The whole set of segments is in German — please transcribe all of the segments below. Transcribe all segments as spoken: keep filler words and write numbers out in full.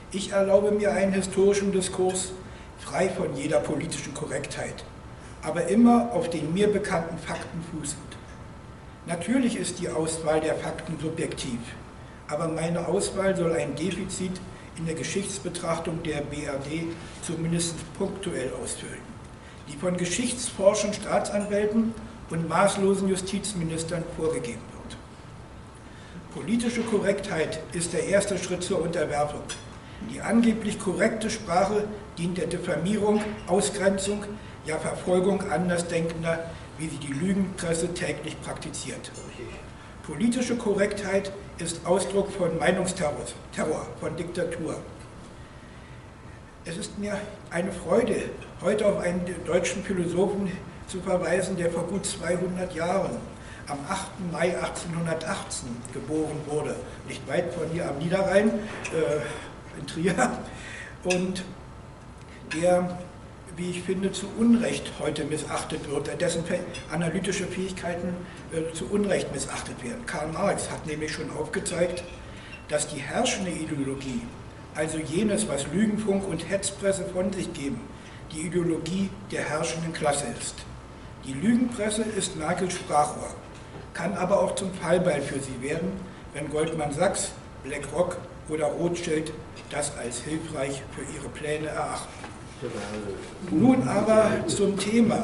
Ich erlaube mir einen historischen Diskurs, frei von jeder politischen Korrektheit, aber immer auf den mir bekannten Fakten fußend. Natürlich ist die Auswahl der Fakten subjektiv, aber meine Auswahl soll ein Defizit in der Geschichtsbetrachtung der B R D zumindest punktuell ausfüllen, die von geschichtsforschenden Staatsanwälten und maßlosen Justizministern vorgegeben wird. Politische Korrektheit ist der erste Schritt zur Unterwerfung. Die angeblich korrekte Sprache dient der Diffamierung, Ausgrenzung, ja Verfolgung Andersdenkender, wie sie die Lügenpresse täglich praktiziert. Politische Korrektheit ist Ausdruck von Meinungsterror, Terror, von Diktatur. Es ist mir eine Freude, heute auf einen deutschen Philosophen zu verweisen, der vor gut zweihundert Jahren, am achten Mai achtzehnhundertachtzehn, geboren wurde, nicht weit von hier am Niederrhein, äh, in Trier, und der, wie ich finde, zu Unrecht heute missachtet wird, dessen analytische Fähigkeiten äh, zu Unrecht missachtet werden. Karl Marx hat nämlich schon aufgezeigt, dass die herrschende Ideologie, also jenes, was Lügenfunk und Hetzpresse von sich geben, die Ideologie der herrschenden Klasse ist. Die Lügenpresse ist Merkels Sprachrohr, kann aber auch zum Fallbeil für sie werden, wenn Goldman Sachs, BlackRock oder Rothschild das als hilfreich für ihre Pläne erachten. Nun aber zum Thema.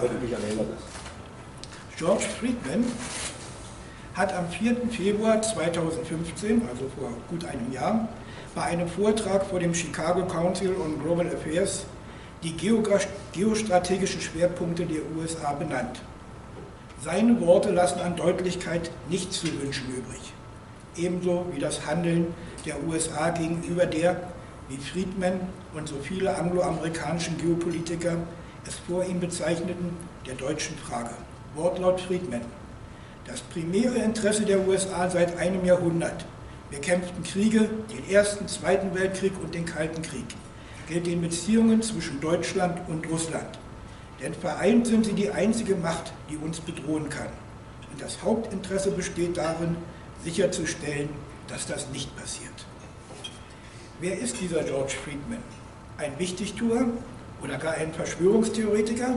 George Friedman hat am vierten Februar zweitausendfünfzehn, also vor gut einem Jahr, bei einem Vortrag vor dem Chicago Council on Global Affairs die geostrategischen Schwerpunkte der U S A benannt. Seine Worte lassen an Deutlichkeit nichts zu wünschen übrig, ebenso wie das Handeln der U S A gegenüber der, wie Friedman und so viele angloamerikanischen Geopolitiker es vor ihm bezeichneten, der deutschen Frage. Wortlaut Friedman: Das primäre Interesse der U S A seit einem Jahrhundert, wir kämpften Kriege, den Ersten, Zweiten Weltkrieg und den Kalten Krieg, gilt den Beziehungen zwischen Deutschland und Russland. Denn vereint sind sie die einzige Macht, die uns bedrohen kann. Und das Hauptinteresse besteht darin, sicherzustellen, dass das nicht passiert. Wer ist dieser George Friedman? Ein Wichtigtuer oder gar ein Verschwörungstheoretiker?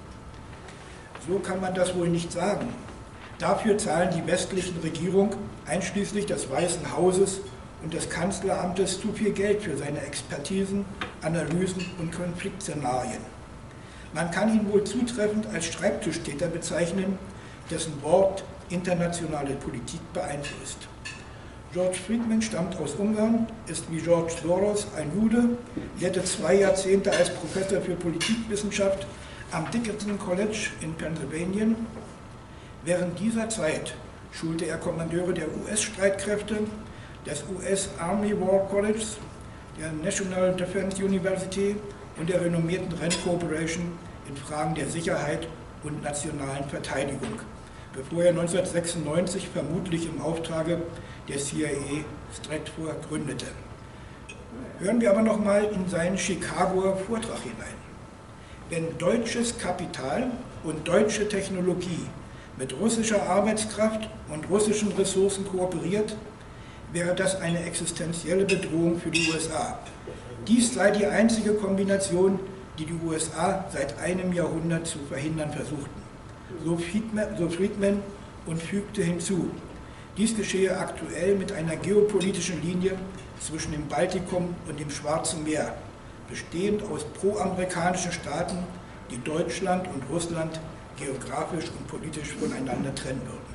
So kann man das wohl nicht sagen. Dafür zahlen die westlichen Regierungen, einschließlich des Weißen Hauses und des Kanzleramtes, zu viel Geld für seine Expertisen, Analysen und Konfliktszenarien. Man kann ihn wohl zutreffend als Schreibtischtäter bezeichnen, dessen Wort internationale Politik beeinflusst. George Friedman stammt aus Ungarn, ist wie George Soros ein Jude, lehrte zwei Jahrzehnte als Professor für Politikwissenschaft am Dickinson College in Pennsylvania. Während dieser Zeit schulte er Kommandeure der U S-Streitkräfte, des U S Army War College, der National Defense University und der renommierten Rand Corporation in Fragen der Sicherheit und nationalen Verteidigung, bevor er neunzehnhundertsechsundneunzig vermutlich im Auftrage der C I A Stratfor gründete. Hören wir aber noch mal in seinen Chicagoer Vortrag hinein. Wenn deutsches Kapital und deutsche Technologie mit russischer Arbeitskraft und russischen Ressourcen kooperiert, wäre das eine existenzielle Bedrohung für die U S A. Dies sei die einzige Kombination, die die U S A seit einem Jahrhundert zu verhindern versuchten. So Friedman, so Friedman und fügte hinzu, dies geschehe aktuell mit einer geopolitischen Linie zwischen dem Baltikum und dem Schwarzen Meer, bestehend aus proamerikanischen Staaten, die Deutschland und Russland geografisch und politisch voneinander trennen würden.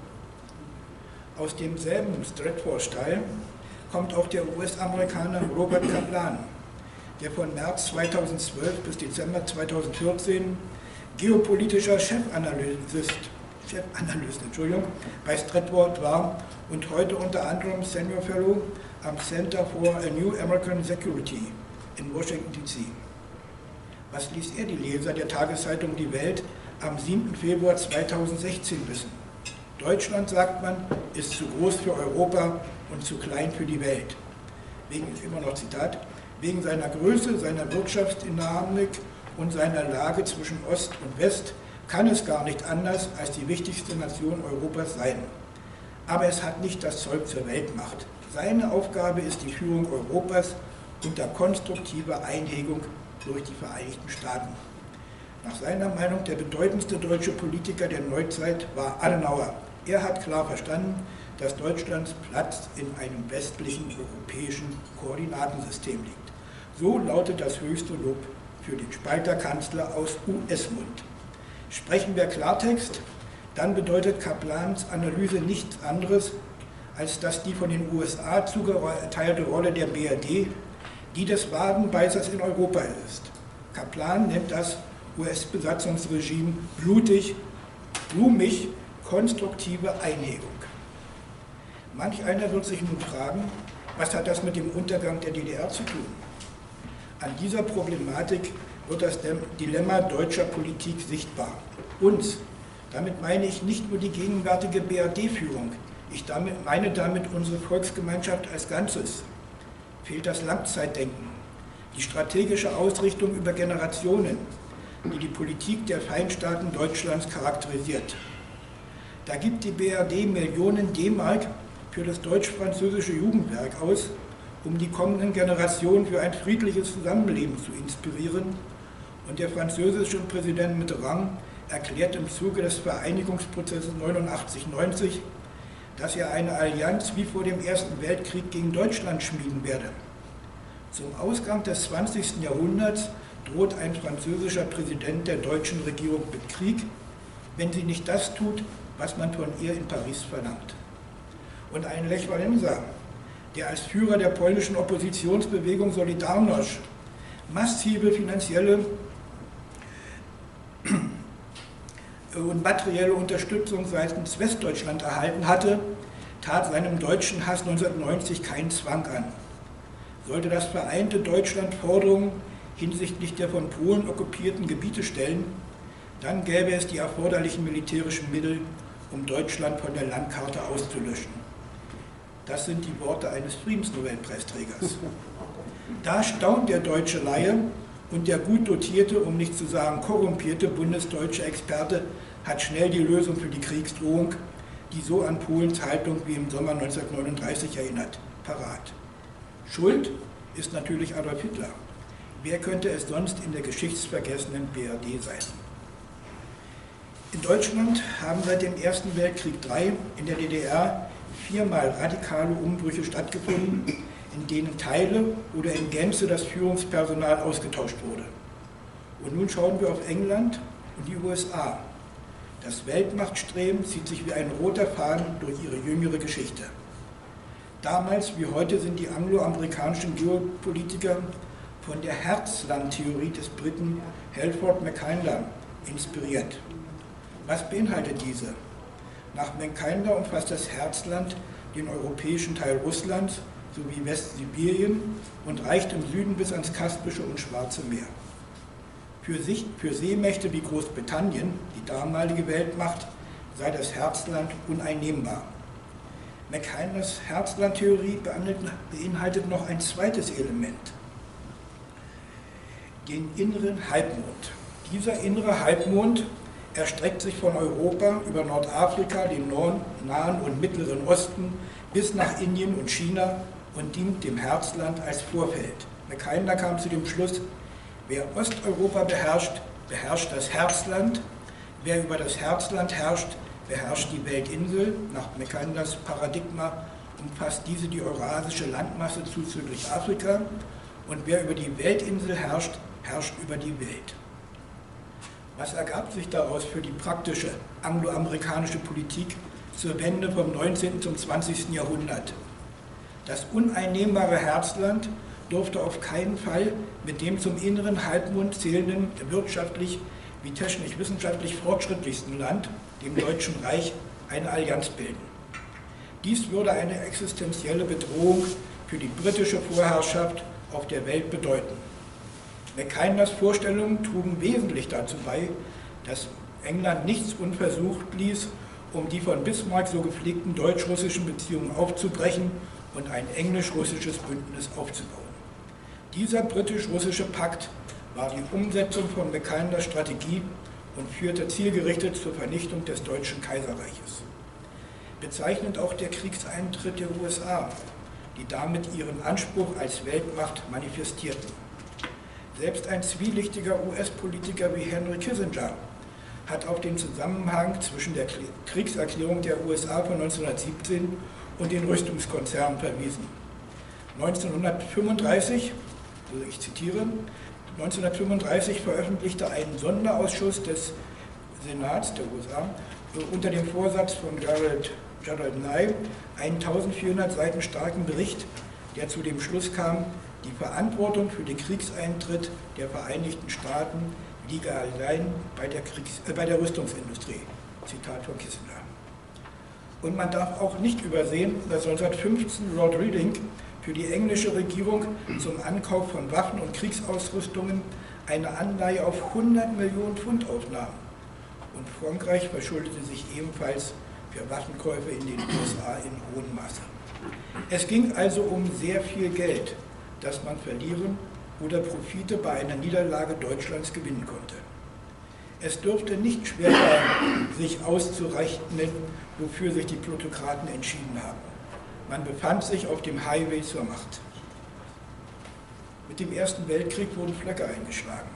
Aus demselben Stratfor-Stall kommt auch der U S-Amerikaner Robert Kaplan, der von März zweitausendzwölf bis Dezember zweitausendvierzehn geopolitischer Chefanalyst, Chefanalyst Entschuldigung, bei Stratfor war und heute unter anderem Senior Fellow am Center for a New American Security in Washington D C Was ließ er die Leser der Tageszeitung Die Welt am siebten Februar zweitausendsechzehn wissen? Deutschland, sagt man, ist zu groß für Europa und zu klein für die Welt. Wegen, immer noch Zitat, wegen seiner Größe, seiner Wirtschaftsdynamik und seiner Lage zwischen Ost und West kann es gar nicht anders als die wichtigste Nation Europas sein. Aber es hat nicht das Zeug zur Weltmacht. Seine Aufgabe ist die Führung Europas unter konstruktiver Einhegung durch die Vereinigten Staaten. Nach seiner Meinung der bedeutendste deutsche Politiker der Neuzeit war Adenauer. Er hat klar verstanden, dass Deutschlands Platz in einem westlichen europäischen Koordinatensystem liegt. So lautet das höchste Lob für den Spalterkanzler aus U S-Mund. Sprechen wir Klartext, dann bedeutet Kaplans Analyse nichts anderes, als dass die von den U S A zugeteilte Rolle der B R D die des Wadenbeißers in Europa ist. Kaplan nennt das U S-Besatzungsregime blutig, blumig, konstruktive Einhegung. Manch einer wird sich nun fragen, was hat das mit dem Untergang der D D R zu tun? An dieser Problematik wird das Dilemma deutscher Politik sichtbar. Uns, damit meine ich nicht nur die gegenwärtige B R D-Führung, ich damit, meine damit unsere Volksgemeinschaft als Ganzes, fehlt das Langzeitdenken, die strategische Ausrichtung über Generationen, die die Politik der Feindstaaten Deutschlands charakterisiert. Da gibt die B R D Millionen D-Mark für das deutsch-französische Jugendwerk aus, um die kommenden Generationen für ein friedliches Zusammenleben zu inspirieren. Und der französische Präsident Mitterrand erklärt im Zuge des Vereinigungsprozesses neunundachtzig neunzig, dass er eine Allianz wie vor dem Ersten Weltkrieg gegen Deutschland schmieden werde. Zum Ausgang des zwanzigsten Jahrhunderts droht ein französischer Präsident der deutschen Regierung mit Krieg, wenn sie nicht das tut, was man von ihr in Paris verlangt. Und ein Lech Wałęsa, der als Führer der polnischen Oppositionsbewegung Solidarność massive finanzielle und materielle Unterstützung seitens Westdeutschland erhalten hatte, tat seinem deutschen Hass neunzehnhundertneunzig keinen Zwang an. Sollte das vereinte Deutschland Forderungen hinsichtlich der von Polen okkupierten Gebiete stellen, dann gäbe es die erforderlichen militärischen Mittel, um Deutschland von der Landkarte auszulöschen. Das sind die Worte eines Friedensnobelpreisträgers. Da staunt der deutsche Laie und der gut dotierte, um nicht zu sagen korrumpierte bundesdeutsche Experte hat schnell die Lösung für die Kriegsdrohung, die so an Polens Haltung wie im Sommer neunzehnhundertneununddreißig erinnert, parat. Schuld ist natürlich Adolf Hitler. Wer könnte es sonst in der geschichtsvergessenen B R D sein? In Deutschland haben seit dem Ersten Weltkrieg drei, in der D D R viermal radikale Umbrüche stattgefunden, in denen Teile oder in Gänze das Führungspersonal ausgetauscht wurde. Und nun schauen wir auf England und die U S A. Das Weltmachtstreben zieht sich wie ein roter Faden durch ihre jüngere Geschichte. Damals wie heute sind die angloamerikanischen Geopolitiker von der Herzland-Theorie des Briten Halford Mackinder inspiriert. Was beinhaltet diese? Nach Mackinder umfasst das Herzland den europäischen Teil Russlands sowie Westsibirien und reicht im Süden bis ans Kaspische und Schwarze Meer. Für, sich, für Seemächte wie Großbritannien, die damalige Weltmacht, sei das Herzland uneinnehmbar. Mackinders Herzlandtheorie beinhaltet noch ein zweites Element, den inneren Halbmond. Dieser innere Halbmond erstreckt sich von Europa über Nordafrika, den Nahen und Mittleren Osten bis nach Indien und China und dient dem Herzland als Vorfeld. Mackinder kam zu dem Schluss, wer Osteuropa beherrscht, beherrscht das Herzland, wer über das Herzland herrscht, beherrscht die Weltinsel. Nach Mackinders Paradigma umfasst diese die eurasische Landmasse zuzüglich Afrika und wer über die Weltinsel herrscht, herrscht über die Welt. Was ergab sich daraus für die praktische angloamerikanische Politik zur Wende vom neunzehnten zum zwanzigsten Jahrhundert? Das uneinnehmbare Herzland durfte auf keinen Fall mit dem zum inneren Halbmond zählenden, wirtschaftlich wie technisch-wissenschaftlich fortschrittlichsten Land, dem Deutschen Reich, eine Allianz bilden. Dies würde eine existenzielle Bedrohung für die britische Vorherrschaft auf der Welt bedeuten. Mackinders Vorstellungen trugen wesentlich dazu bei, dass England nichts unversucht ließ, um die von Bismarck so gepflegten deutsch-russischen Beziehungen aufzubrechen und ein englisch-russisches Bündnis aufzubauen. Dieser britisch-russische Pakt war die Umsetzung von Mackinders Strategie und führte zielgerichtet zur Vernichtung des Deutschen Kaiserreiches. Bezeichnend auch der Kriegseintritt der U S A. die damit ihren Anspruch als Weltmacht manifestierten. Selbst ein zwielichtiger U S-Politiker wie Henry Kissinger hat auf den Zusammenhang zwischen der Kriegserklärung der U S A von neunzehnhundertsiebzehn und den Rüstungskonzernen verwiesen. neunzehnhundertfünfunddreißig, also ich zitiere, neunzehnhundertfünfunddreißig veröffentlichte ein Sonderausschuss des Senats der U S A unter dem Vorsatz von Gerald, Gerald Nye einen eintausendvierhundert Seiten starken Bericht, der zu dem Schluss kam, die Verantwortung für den Kriegseintritt der Vereinigten Staaten liege allein bei der, Kriegs-, äh, bei der Rüstungsindustrie. Zitat von Kissinger. Und man darf auch nicht übersehen, dass neunzehnhundertfünfzehn Lord Reading für die englische Regierung zum Ankauf von Waffen und Kriegsausrüstungen eine Anleihe auf hundert Millionen Pfund aufnahm. Und Frankreich verschuldete sich ebenfalls für Waffenkäufe in den U S A in hohem Maße. Es ging also um sehr viel Geld, das man verlieren oder Profite bei einer Niederlage Deutschlands gewinnen konnte. Es dürfte nicht schwer sein, sich auszurechnen, wofür sich die Plutokraten entschieden haben. Man befand sich auf dem Highway zur Macht. Mit dem Ersten Weltkrieg wurden Flöcke eingeschlagen.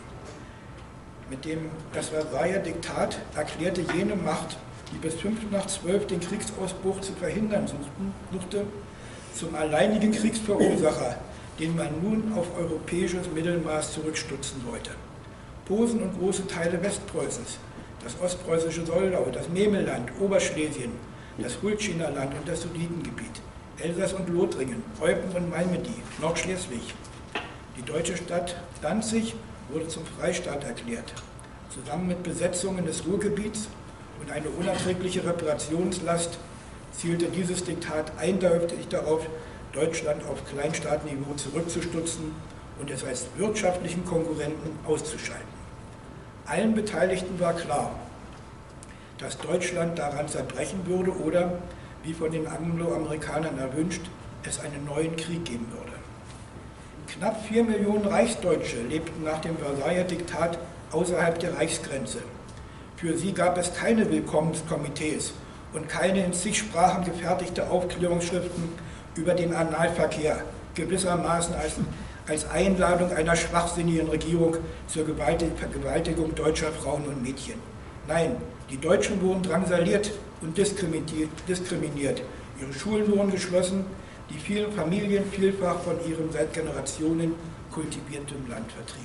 Mit dem das Versailler Diktat erklärte jene Macht, die bis fünf nach zwölf den Kriegsausbruch zu verhindern suchte, zum alleinigen Kriegsverursacher, den man nun auf europäisches Mittelmaß zurückstutzen wollte. Posen und große Teile Westpreußens, das ostpreußische Soldau, das Memelland, Oberschlesien, das Hultschiner Land und das Sudetengebiet, Elsass und Lothringen, Eupen und Malmedy, Nordschleswig. Die deutsche Stadt Danzig wurde zum Freistaat erklärt, zusammen mit Besetzungen des Ruhrgebiets und eine unerträgliche Reparationslast zielte dieses Diktat eindeutig darauf, Deutschland auf Kleinstaatniveau zurückzustutzen und es als wirtschaftlichen Konkurrenten auszuschalten. Allen Beteiligten war klar, dass Deutschland daran zerbrechen würde oder, wie von den Angloamerikanern erwünscht, es einen neuen Krieg geben würde. Knapp vier Millionen Reichsdeutsche lebten nach dem Versailler Diktat außerhalb der Reichsgrenze. Für sie gab es keine Willkommenskomitees und keine in zig Sprachen gefertigte Aufklärungsschriften über den Analverkehr, gewissermaßen als, als Einladung einer schwachsinnigen Regierung zur Vergewaltigung deutscher Frauen und Mädchen. Nein, die Deutschen wurden drangsaliert und diskriminiert, diskriminiert. Ihre Schulen wurden geschlossen, die vielen Familien vielfach von ihrem seit Generationen kultiviertem Land vertrieben.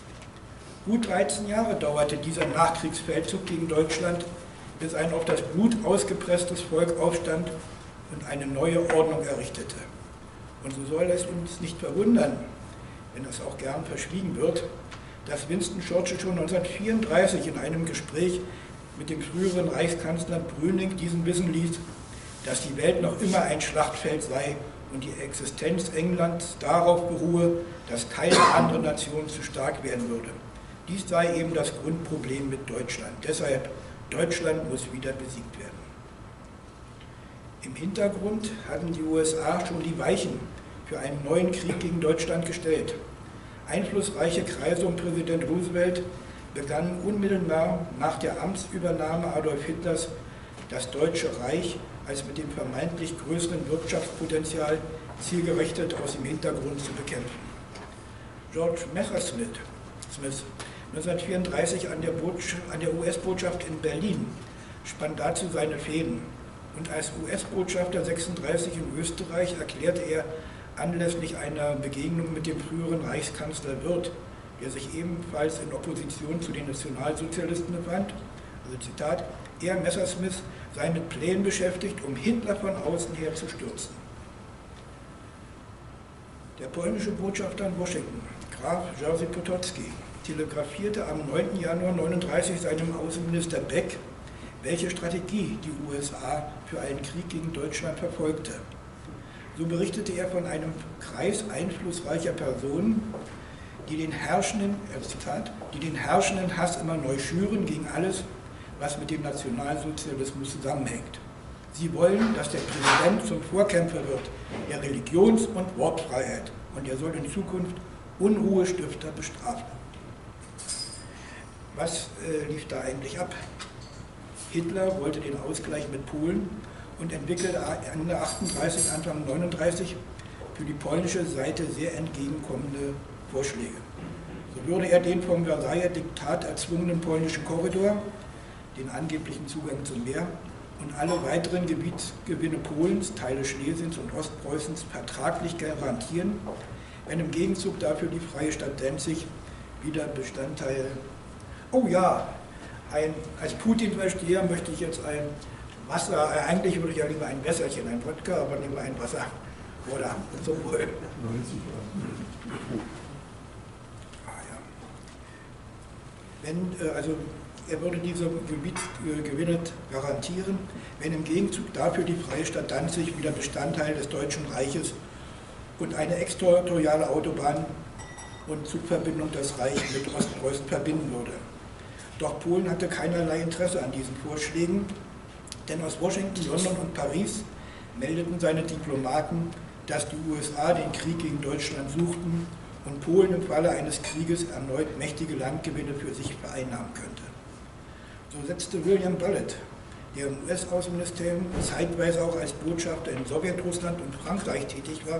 Gut dreizehn Jahre dauerte dieser Nachkriegsfeldzug gegen Deutschland, bis ein auf das Blut ausgepresstes Volk aufstand und eine neue Ordnung errichtete. Und so soll es uns nicht verwundern, wenn es auch gern verschwiegen wird, dass Winston Churchill schon neunzehnhundertvierunddreißig in einem Gespräch mit dem früheren Reichskanzler Brüning diesen wissen ließ, dass die Welt noch immer ein Schlachtfeld sei und die Existenz Englands darauf beruhe, dass keine andere Nation zu stark werden würde. Dies sei eben das Grundproblem mit Deutschland. Deshalb, Deutschland muss wieder besiegt werden. Im Hintergrund hatten die U S A schon die Weichen für einen neuen Krieg gegen Deutschland gestellt. Einflussreiche Kreise um Präsident Roosevelt begannen unmittelbar nach der Amtsübernahme Adolf Hitlers das Deutsche Reich als mit dem vermeintlich größeren Wirtschaftspotenzial zielgerichtet aus dem Hintergrund zu bekämpfen. George Messersmith, Smith, neunzehnhundertvierunddreißig an der, an der U S-Botschaft in Berlin, spann dazu seine Fäden. Und als U S-Botschafter sechsunddreißig in Österreich erklärte er anlässlich einer Begegnung mit dem früheren Reichskanzler Wirth, der sich ebenfalls in Opposition zu den Nationalsozialisten befand, also Zitat, er, Messersmith, sei mit Plänen beschäftigt, um Hitler von außen her zu stürzen. Der polnische Botschafter in Washington, Graf Jerzy Potocki, telegrafierte am neunten Januar neunzehnhundertneununddreißig seinem Außenminister Beck, welche Strategie die U S A für einen Krieg gegen Deutschland verfolgte. So berichtete er von einem Kreis einflussreicher Personen, die den herrschenden, äh, Zitat, die den herrschenden Hass immer neu schüren gegen alles, was mit dem Nationalsozialismus zusammenhängt. Sie wollen, dass der Präsident zum Vorkämpfer wird der Religions- und Wortfreiheit und er soll in Zukunft Unruhestifter bestrafen. Was äh, lief da eigentlich ab? Hitler wollte den Ausgleich mit Polen und entwickelte Ende achtunddreißig, Anfang neununddreißig für die polnische Seite sehr entgegenkommende Vorschläge. So würde er den vom Versailler Diktat erzwungenen polnischen Korridor, den angeblichen Zugang zum Meer und alle weiteren Gebietsgewinne Polens, Teile Schlesiens und Ostpreußens vertraglich garantieren, wenn im Gegenzug dafür die freie Stadt Danzig wieder Bestandteil. Oh ja, ein, als Putin-Versteher möchte ich jetzt ein Wasser, äh, eigentlich würde ich ja lieber ein Wässerchen, ein Wodka, aber lieber ein Wasser. Oder so wohl. Ah, ja. Wenn, äh, also er würde diese Gebietsgewinne garantieren, wenn im Gegenzug dafür die freie Stadt Danzig wieder Bestandteil des Deutschen Reiches und eine exterritoriale Autobahn und Zugverbindung das Reich mit Ostpreußen verbinden würde. Doch Polen hatte keinerlei Interesse an diesen Vorschlägen, denn aus Washington, London und Paris meldeten seine Diplomaten, dass die U S A den Krieg gegen Deutschland suchten und Polen im Falle eines Krieges erneut mächtige Landgewinne für sich vereinnahmen könnte. So setzte William Bullitt, der im U S-Außenministerium zeitweise auch als Botschafter in Sowjetrussland und Frankreich tätig war,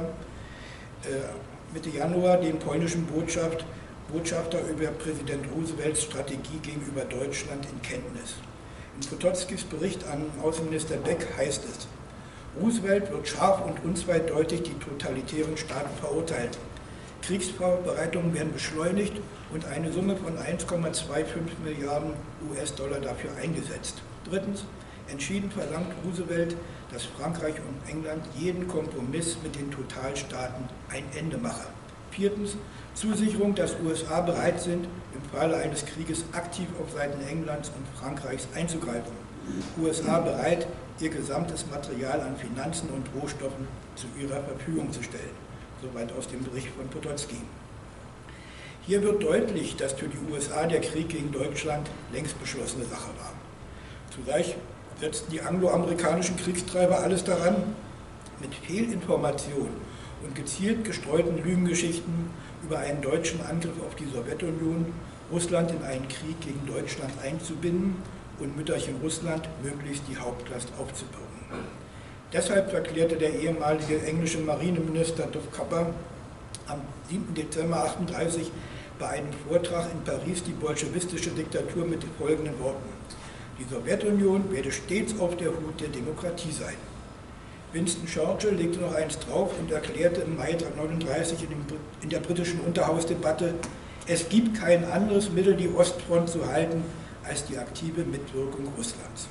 Mitte Januar den polnischen Botschaft, Botschafter über Präsident Roosevelts Strategie gegenüber Deutschland in Kenntnis. In Potockis Bericht an Außenminister Beck heißt es, Roosevelt wird scharf und unzweideutig die totalitären Staaten verurteilen. Kriegsvorbereitungen werden beschleunigt und eine Summe von eins Komma fünfundzwanzig Milliarden U S-Dollar dafür eingesetzt. Drittens, entschieden verlangt Roosevelt, dass Frankreich und England jeden Kompromiss mit den Totalstaaten ein Ende mache. Viertens, Zusicherung, dass U S A bereit sind, im Falle eines Krieges aktiv auf Seiten Englands und Frankreichs einzugreifen. U S A bereit, ihr gesamtes Material an Finanzen und Rohstoffen zu ihrer Verfügung zu stellen. Soweit aus dem Bericht von Potocki. Hier wird deutlich, dass für die U S A der Krieg gegen Deutschland längst beschlossene Sache war. Zugleich setzten die angloamerikanischen Kriegstreiber alles daran, mit Fehlinformationen und gezielt gestreuten Lügengeschichten über einen deutschen Angriff auf die Sowjetunion Russland in einen Krieg gegen Deutschland einzubinden und Mütterchen Russland möglichst die Hauptlast aufzubürden. Deshalb erklärte der ehemalige englische Marineminister Dovkapper am siebten Dezember achtundreißig bei einem Vortrag in Paris die bolschewistische Diktatur mit den folgenden Worten: Die Sowjetunion werde stets auf der Hut der Demokratie sein. Winston Churchill legte noch eins drauf und erklärte im Mai neunzehnhundertneununddreißig in, dem, in der britischen Unterhausdebatte, es gibt kein anderes Mittel, die Ostfront zu halten, als die aktive Mitwirkung Russlands.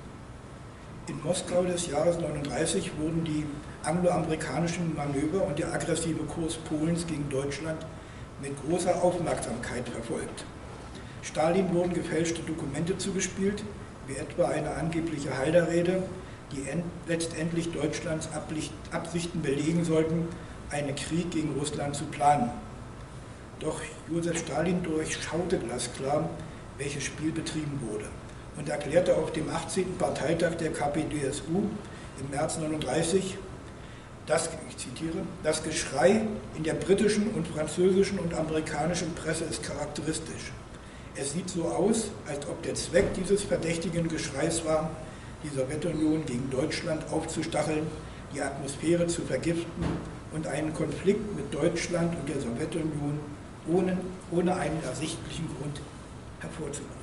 In Moskau des Jahres neunzehnhundertneununddreißig wurden die angloamerikanischen Manöver und der aggressive Kurs Polens gegen Deutschland mit großer Aufmerksamkeit verfolgt. Stalin wurden gefälschte Dokumente zugespielt, wie etwa eine angebliche Haider-Rede, die letztendlich Deutschlands Absichten belegen sollten, einen Krieg gegen Russland zu planen. Doch Josef Stalin durchschaute glasklar, welches Spiel betrieben wurde, und erklärte auf dem achtzehnten Parteitag der K P D S U im März neunzehnhundertneununddreißig, das, ich zitiere, das Geschrei in der britischen und französischen und amerikanischen Presse ist charakteristisch. Es sieht so aus, als ob der Zweck dieses verdächtigen Geschreis war, die Sowjetunion gegen Deutschland aufzustacheln, die Atmosphäre zu vergiften und einen Konflikt mit Deutschland und der Sowjetunion ohne, ohne einen ersichtlichen Grund hervorzurufen.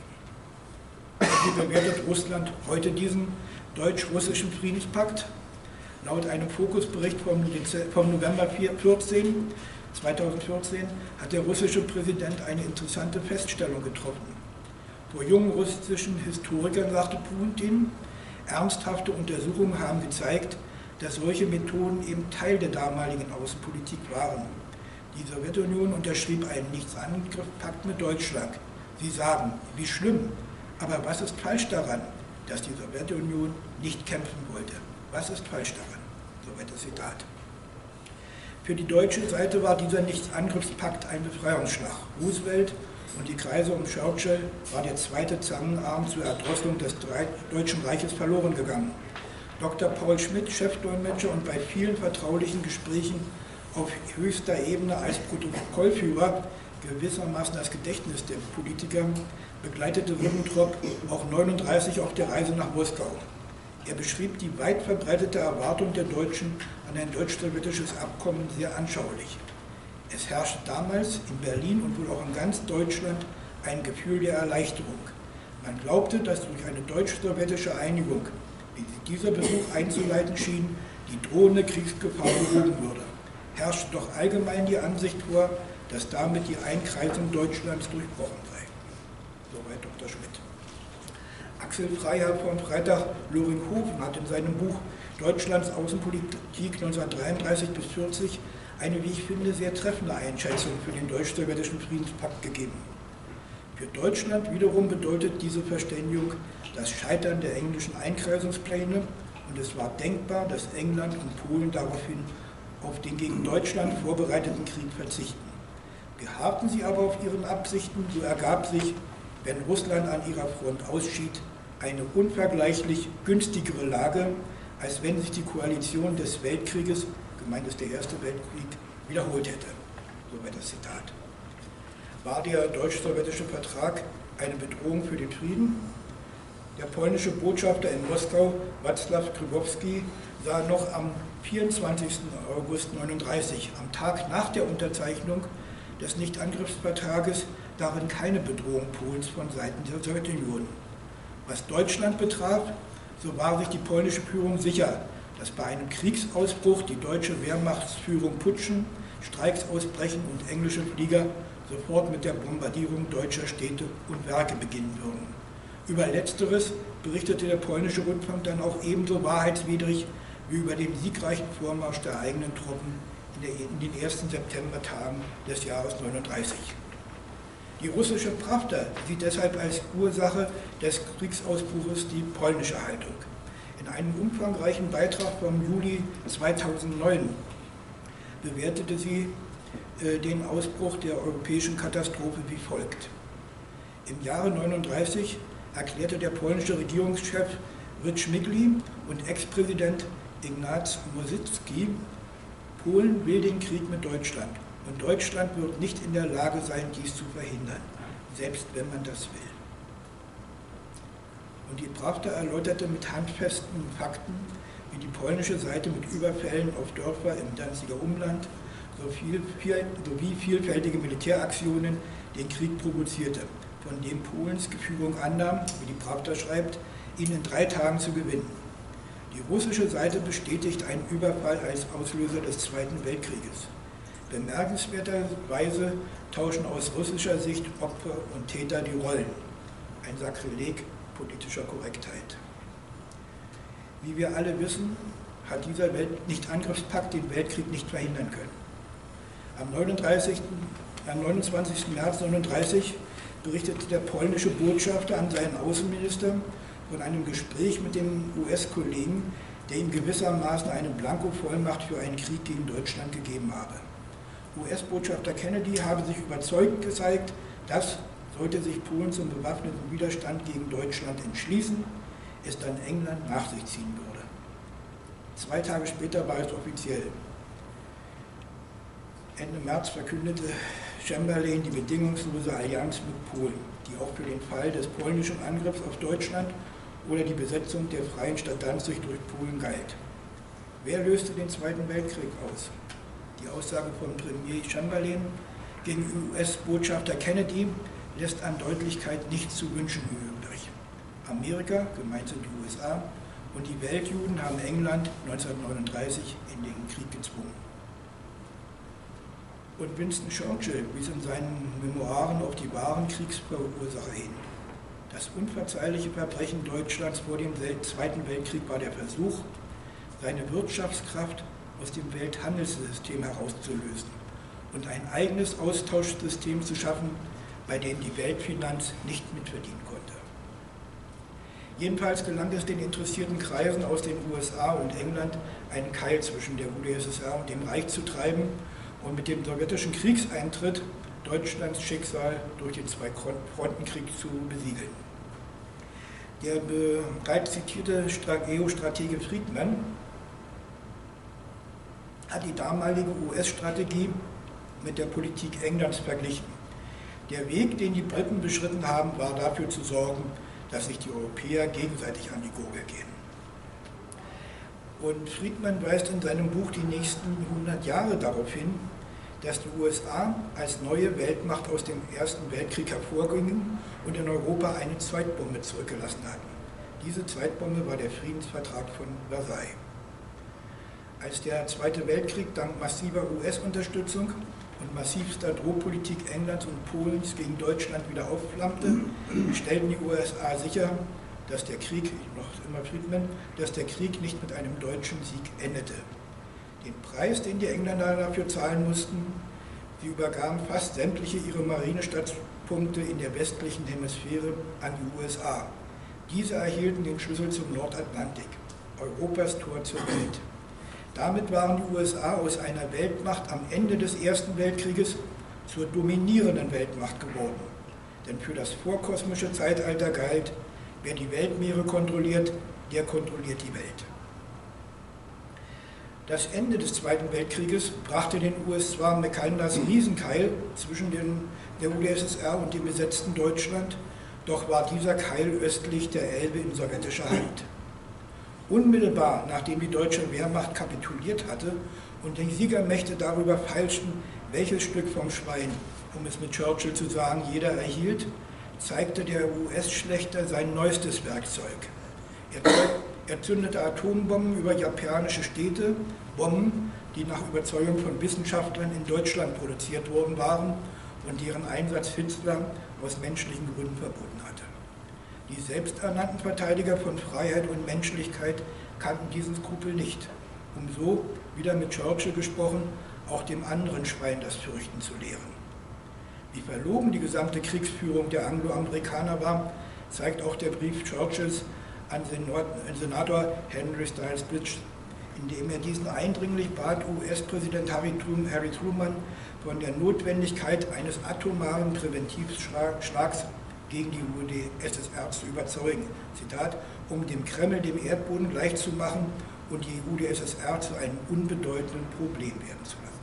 Wie bewertet Russland heute diesen deutsch-russischen Friedenspakt? Laut einem Fokusbericht vom, vom November zweitausendvierzehn hat der russische Präsident eine interessante Feststellung getroffen. Vor jungen russischen Historikern sagte Putin, ernsthafte Untersuchungen haben gezeigt, dass solche Methoden eben Teil der damaligen Außenpolitik waren. Die Sowjetunion unterschrieb einen Nichtsangriffspakt mit Deutschland. Sie sagen, wie schlimm, aber was ist falsch daran, dass die Sowjetunion nicht kämpfen wollte? Was ist falsch daran? Soweit das Zitat. Für die deutsche Seite war dieser Nichtsangriffspakt ein Befreiungsschlag. Roosevelt und die Kreise um Churchill war der zweite Zangenarm zur Erdrosselung des Deutschen Reiches verloren gegangen. Doktor Paul Schmidt, Chefdolmetscher und bei vielen vertraulichen Gesprächen auf höchster Ebene als Protokollführer, gewissermaßen das Gedächtnis der Politiker, begleitete Ribbentrop auch neunzehnhundertneununddreißig auf der Reise nach Moskau. Er beschrieb die weit verbreitete Erwartung der Deutschen an ein deutsch-sowjetisches Abkommen sehr anschaulich. Es herrschte damals in Berlin und wohl auch in ganz Deutschland ein Gefühl der Erleichterung. Man glaubte, dass durch eine deutsch-sowjetische Einigung, wie sie dieser Besuch einzuleiten schien, die drohende Kriegsgefahr behoben würde. Herrschte doch allgemein die Ansicht vor, dass damit die Einkreisung Deutschlands durchbrochen sei. Soweit Doktor Schmidt. Axel Freiherr von Freitag-Loringhofen hat in seinem Buch Deutschlands Außenpolitik neunzehnhundertdreiunddreißig bis vierzig eine, wie ich finde, sehr treffende Einschätzung für den deutsch-sowjetischen Friedenspakt gegeben. Für Deutschland wiederum bedeutet diese Verständigung das Scheitern der englischen Einkreisungspläne und es war denkbar, dass England und Polen daraufhin auf den gegen Deutschland vorbereiteten Krieg verzichten. Beharrten sie aber auf ihren Absichten, so ergab sich, wenn Russland an ihrer Front ausschied, eine unvergleichlich günstigere Lage, als wenn sich die Koalition des Weltkrieges, gemeint ist der Erste Weltkrieg, wiederholt hätte. Soweit das Zitat. War der deutsch-sowjetische Vertrag eine Bedrohung für den Frieden? Der polnische Botschafter in Moskau, Wacław Grybowski, sah noch am vierundzwanzigsten August neunzehnhundertneununddreißig, am Tag nach der Unterzeichnung des Nichtangriffsvertrages, darin keine Bedrohung Polens von Seiten der Sowjetunion. Was Deutschland betraf, so war sich die polnische Führung sicher, dass bei einem Kriegsausbruch die deutsche Wehrmachtsführung putschen, Streiks ausbrechen und englische Flieger sofort mit der Bombardierung deutscher Städte und Werke beginnen würden. Über Letzteres berichtete der polnische Rundfunk dann auch ebenso wahrheitswidrig wie über den siegreichen Vormarsch der eigenen Truppen in, der, in den ersten Septembertagen des Jahres neunzehnhundertneununddreißig. Die russische Pravda sieht deshalb als Ursache des Kriegsausbruches die polnische Haltung. In einem umfangreichen Beitrag vom Juli zweitausendneun bewertete sie äh, den Ausbruch der europäischen Katastrophe wie folgt. Im Jahre neunzehnhundertneununddreißig erklärte der polnische Regierungschef Rycz Migli und Ex-Präsident Ignaz Mościcki, Polen will den Krieg mit Deutschland und Deutschland wird nicht in der Lage sein, dies zu verhindern, selbst wenn man das will. Und die Pravda erläuterte mit handfesten Fakten, wie die polnische Seite mit Überfällen auf Dörfer im Danziger Umland sowie vielfältige Militäraktionen den Krieg provozierte, von dem Polens Führung annahm, wie die Pravda schreibt, ihn in drei Tagen zu gewinnen. Die russische Seite bestätigt einen Überfall als Auslöser des Zweiten Weltkrieges. Bemerkenswerterweise tauschen aus russischer Sicht Opfer und Täter die Rollen. Ein Sakrileg politischer Korrektheit. Wie wir alle wissen, hat dieser Nichtangriffspakt den Weltkrieg nicht verhindern können. Am neunundzwanzigsten März neunzehnhundertneununddreißig berichtete der polnische Botschafter an seinen Außenminister von einem Gespräch mit dem U S-Kollegen, der ihm gewissermaßen eine Blankovollmacht für einen Krieg gegen Deutschland gegeben habe. U S-Botschafter Kennedy habe sich überzeugt gezeigt, dass, sollte sich Polen zum bewaffneten Widerstand gegen Deutschland entschließen, es dann England nach sich ziehen würde. Zwei Tage später war es offiziell. Ende März verkündete Chamberlain die bedingungslose Allianz mit Polen, die auch für den Fall des polnischen Angriffs auf Deutschland oder die Besetzung der freien Stadt Danzig durch Polen galt. Wer löste den Zweiten Weltkrieg aus? Die Aussage von Premier Chamberlain gegen U S-Botschafter Kennedy lässt an Deutlichkeit nichts zu wünschen übrig. Amerika, gemeint sind die U S A, und die Weltjuden haben England neunzehnhundertneununddreißig in den Krieg gezwungen. Und Winston Churchill wies in seinen Memoiren auf die wahren Kriegsverursacher hin. Das unverzeihliche Verbrechen Deutschlands vor dem Zweiten Weltkrieg war der Versuch, seine Wirtschaftskraft aus dem Welthandelssystem herauszulösen und ein eigenes Austauschsystem zu schaffen, bei dem die Weltfinanz nicht mitverdienen konnte. Jedenfalls gelang es den interessierten Kreisen aus den U S A und England, einen Keil zwischen der U d S S R und dem Reich zu treiben und mit dem sowjetischen Kriegseintritt Deutschlands Schicksal durch den Zwei-Fronten-Krieg zu besiegeln. Der bereits zitierte Geostratege Friedman hat die damalige U S-Strategie mit der Politik Englands verglichen. Der Weg, den die Briten beschritten haben, war dafür zu sorgen, dass sich die Europäer gegenseitig an die Gurgel gehen. Und Friedman weist in seinem Buch die nächsten hundert Jahre darauf hin, dass die U S A als neue Weltmacht aus dem Ersten Weltkrieg hervorgingen und in Europa eine Zweitbombe zurückgelassen hatten. Diese Zweitbombe war der Friedensvertrag von Versailles. Als der Zweite Weltkrieg dank massiver U S-Unterstützung und massivster Drohpolitik Englands und Polens gegen Deutschland wieder aufflammte, stellten die U S A sicher, dass der Krieg, noch immer Friedman, dass der Krieg nicht mit einem deutschen Sieg endete. Den Preis, den die Engländer dafür zahlen mussten, sie übergaben fast sämtliche ihre Marinestützpunkte in der westlichen Hemisphäre an die U S A. Diese erhielten den Schlüssel zum Nordatlantik, Europas Tor zur Welt. Damit waren die U S A aus einer Weltmacht am Ende des Ersten Weltkrieges zur dominierenden Weltmacht geworden. Denn für das vorkosmische Zeitalter galt, wer die Weltmeere kontrolliert, der kontrolliert die Welt. Das Ende des Zweiten Weltkrieges brachte den U S zwar Mackiners Riesenkeil zwischen den, der U d S S R und dem besetzten Deutschland, doch war dieser Keil östlich der Elbe in sowjetischer Hand. Unmittelbar nachdem die deutsche Wehrmacht kapituliert hatte und die Siegermächte darüber feilschten, welches Stück vom Schwein, um es mit Churchill zu sagen, jeder erhielt, zeigte der U S-Schlächter sein neuestes Werkzeug. Er, er zündete Atombomben über japanische Städte, Bomben, die nach Überzeugung von Wissenschaftlern in Deutschland produziert worden waren und deren Einsatz Hitler aus menschlichen Gründen verboten hatte. Die selbsternannten Verteidiger von Freiheit und Menschlichkeit kannten diesen Skrupel nicht, um so, wieder mit Churchill gesprochen, auch dem anderen Schwein das Fürchten zu lehren. Wie verlogen die gesamte Kriegsführung der Angloamerikaner war, zeigt auch der Brief Churchills an Senator Henry Styles Bridge, in dem er diesen eindringlich bat, U S-Präsident Harry Truman von der Notwendigkeit eines atomaren Präventivschlags gegen die U d S S R zu überzeugen, Zitat, um dem Kreml dem Erdboden gleichzumachen und die U d S S R zu einem unbedeutenden Problem werden zu lassen.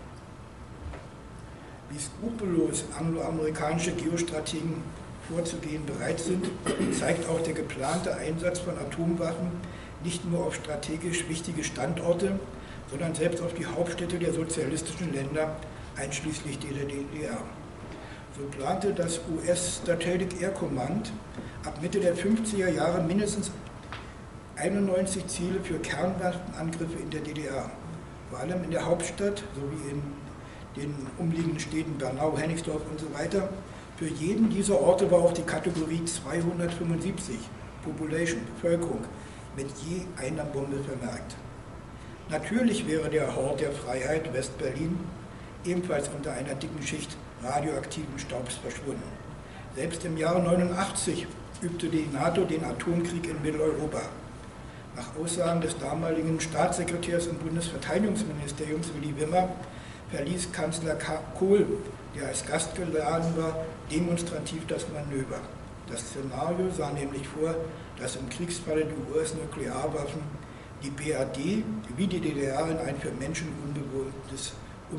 Wie skrupellos angloamerikanische Geostrategen vorzugehen bereit sind, zeigt auch der geplante Einsatz von Atomwaffen nicht nur auf strategisch wichtige Standorte, sondern selbst auf die Hauptstädte der sozialistischen Länder, einschließlich der D D R. So plante das U S Strategic Air Command ab Mitte der fünfziger Jahre mindestens einundneunzig Ziele für Kernwaffenangriffe in der D D R, vor allem in der Hauptstadt sowie in den umliegenden Städten Bernau, Hennigsdorf und so weiter. Für jeden dieser Orte war auch die Kategorie zweihundertfünfundsiebzig, Population, Bevölkerung, mit je einer Bombe vermerkt. Natürlich wäre der Hort der Freiheit, West-Berlin, ebenfalls unter einer dicken Schicht radioaktiven Staubs verschwunden. Selbst im Jahre neunundachtzig übte die NATO den Atomkrieg in Mitteleuropa. Nach Aussagen des damaligen Staatssekretärs im Bundesverteidigungsministerium Willy Wimmer verließ Kanzler Kohl, der als Gast geladen war, demonstrativ das Manöver. Das Szenario sah nämlich vor, dass im Kriegsfalle die U S-Nuklearwaffen die B R D wie die D D R in ein für Menschen unbewohntes,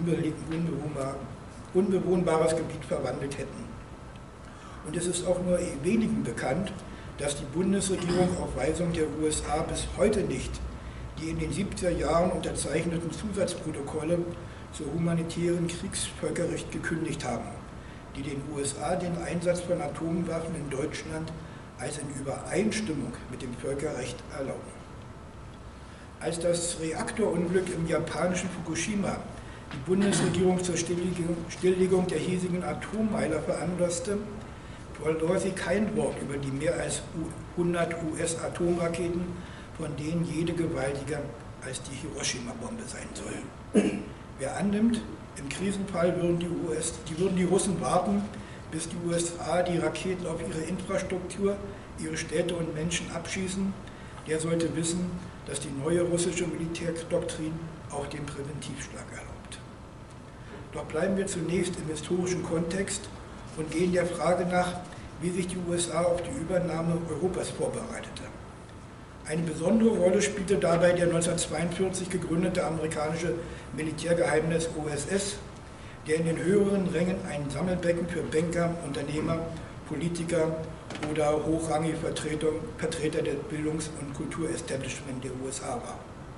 unbewohnbares Gebiet verwandelt hätten. Und es ist auch nur wenigen bekannt, dass die Bundesregierung auf Weisung der U S A bis heute nicht die in den siebziger Jahren unterzeichneten Zusatzprotokolle zur humanitären Kriegsvölkerrecht gekündigt haben, die den U S A den Einsatz von Atomwaffen in Deutschland als in Übereinstimmung mit dem Völkerrecht erlauben. Als das Reaktorunglück im japanischen Fukushima die Bundesregierung zur Stilllegung der hiesigen Atommeiler veranlasste, verlor sie kein Wort über die mehr als hundert U S-Atomraketen, von denen jede gewaltiger als die Hiroshima-Bombe sein soll. Wer annimmt, im Krisenfall würden die, U S, die würden die Russen warten, bis die U S A die Raketen auf ihre Infrastruktur, ihre Städte und Menschen abschießen, der sollte wissen, dass die neue russische Militärdoktrin auch den Präventivschlag erlaubt. Doch bleiben wir zunächst im historischen Kontext und gehen der Frage nach, wie sich die U S A auf die Übernahme Europas vorbereitete. Eine besondere Rolle spielte dabei der neunzehnhundertzweiundvierzig gegründete amerikanische Militärgeheimnis O S S, der in den höheren Rängen ein Sammelbecken für Banker, Unternehmer, Politiker oder hochrangige Vertreter, Vertreter des Bildungs- und Kulturestablishment der U S A war.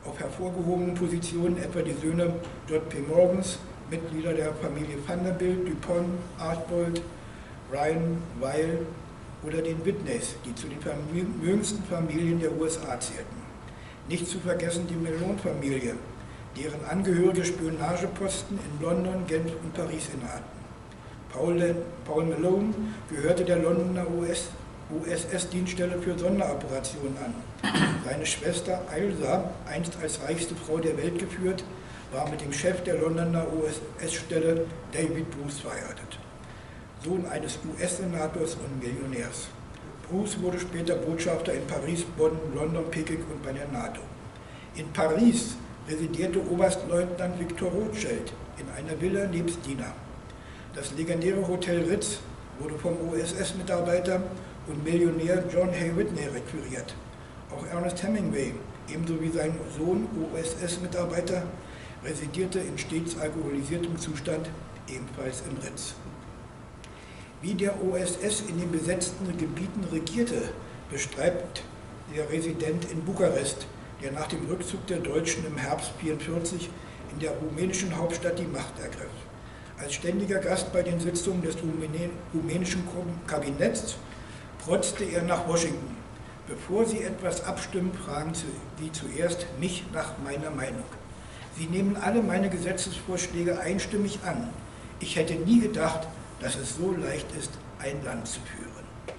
auf hervorgehobenen Positionen etwa die Söhne J P Morgans, Mitglieder der Familie Vanderbilt, DuPont, Archbold, Ryan, Weil oder den Whitneys, die zu den vermögendsten Familien der U S A zählten. Nicht zu vergessen die Malone-Familie, deren Angehörige Spionageposten in London, Genf und Paris innehatten. Paul, Paul Malone gehörte der Londoner U S S-Dienststelle für Sonderoperationen an. Seine Schwester Ailsa, einst als reichste Frau der Welt geführt, war mit dem Chef der Londoner U S S-Stelle David Bruce verheiratet, Sohn eines U S-Senators und Millionärs. Bruce wurde später Botschafter in Paris, Bonn, London, Peking und bei der NATO. In Paris residierte Oberstleutnant Victor Rothschild in einer Villa nebst Dina. Das legendäre Hotel Ritz wurde vom U S S-Mitarbeiter und Millionär John Hay Whitney requiriert. Auch Ernest Hemingway, ebenso wie sein Sohn, U S S-Mitarbeiter, residierte in stets alkoholisiertem Zustand ebenfalls im Ritz. Wie der U S S in den besetzten Gebieten regierte, beschreibt der Resident in Bukarest, der nach dem Rückzug der Deutschen im Herbst neunzehnhundertvierundvierzig in der rumänischen Hauptstadt die Macht ergriff. Als ständiger Gast bei den Sitzungen des rumänischen Kabinetts protzte er nach Washington. Bevor Sie etwas abstimmen, fragen Sie zuerst mich nach meiner Meinung. Sie nehmen alle meine Gesetzesvorschläge einstimmig an. Ich hätte nie gedacht, dass es so leicht ist, ein Land zu führen.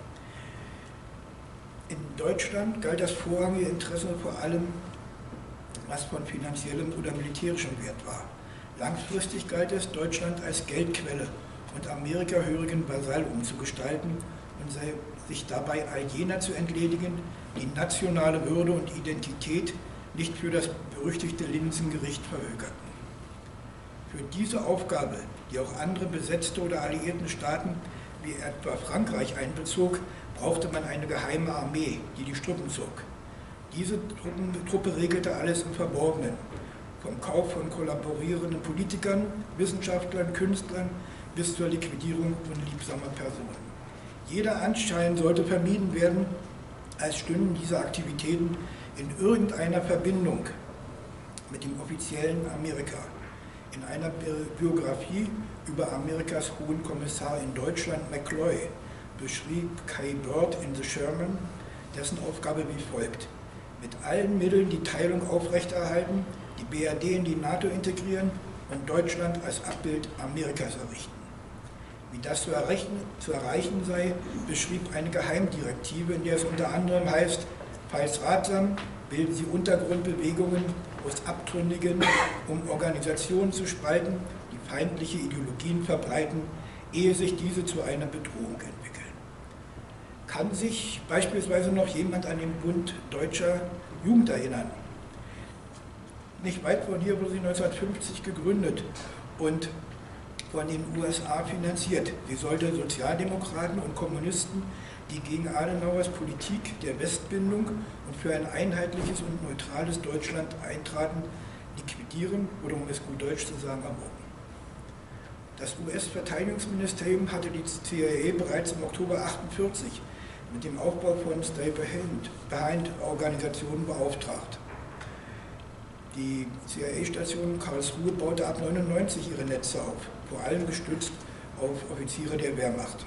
In Deutschland galt das vorrangige Interesse vor allem, was von finanziellem oder militärischem Wert war. Langfristig galt es, Deutschland als Geldquelle und amerikahörigen Vasall umzugestalten und sich dabei all jener zu entledigen, die nationale Würde und Identität nicht für das berüchtigte Linsengericht verhökerten. Für diese Aufgabe, die auch andere besetzte oder alliierten Staaten wie etwa Frankreich einbezog, brauchte man eine geheime Armee, die die Truppen zog. Diese Truppen, Truppe regelte alles im Verborgenen, vom Kauf von kollaborierenden Politikern, Wissenschaftlern, Künstlern bis zur Liquidierung unliebsamer Personen. Jeder Anschein sollte vermieden werden, als stünden diese Aktivitäten in irgendeiner Verbindung mit dem offiziellen Amerika. In einer Biografie über Amerikas Hohen Kommissar in Deutschland, McCloy, beschrieb Kai Bird in The Sherman dessen Aufgabe wie folgt: Mit allen Mitteln die Teilung aufrechterhalten, die B R D in die NATO integrieren und Deutschland als Abbild Amerikas errichten. Wie das zu erreichen, zu erreichen sei, beschrieb eine Geheimdirektive, in der es unter anderem heißt, falls ratsam, bilden Sie Untergrundbewegungen aus Abtrünnigen, um Organisationen zu spalten, die feindliche Ideologien verbreiten, ehe sich diese zu einer Bedrohung entwickeln. Kann sich beispielsweise noch jemand an den Bund Deutscher Jugend erinnern? Nicht weit von hier wurde sie neunzehnhundertfünfzig gegründet und von den U S A finanziert. Sie sollte Sozialdemokraten und Kommunisten, die gegen Adenauers Politik der Westbindung und für ein einheitliches und neutrales Deutschland eintraten, liquidieren oder, um es gut Deutsch zu sagen, ermorden. Das U S-Verteidigungsministerium hatte die C I A bereits im Oktober neunzehnhundertachtundvierzig mit dem Aufbau von Stay-Behind-Organisationen beauftragt. Die C I A-Station Karlsruhe baute ab neunzehnhundertneunzig ihre Netze auf, vor allem gestützt auf Offiziere der Wehrmacht.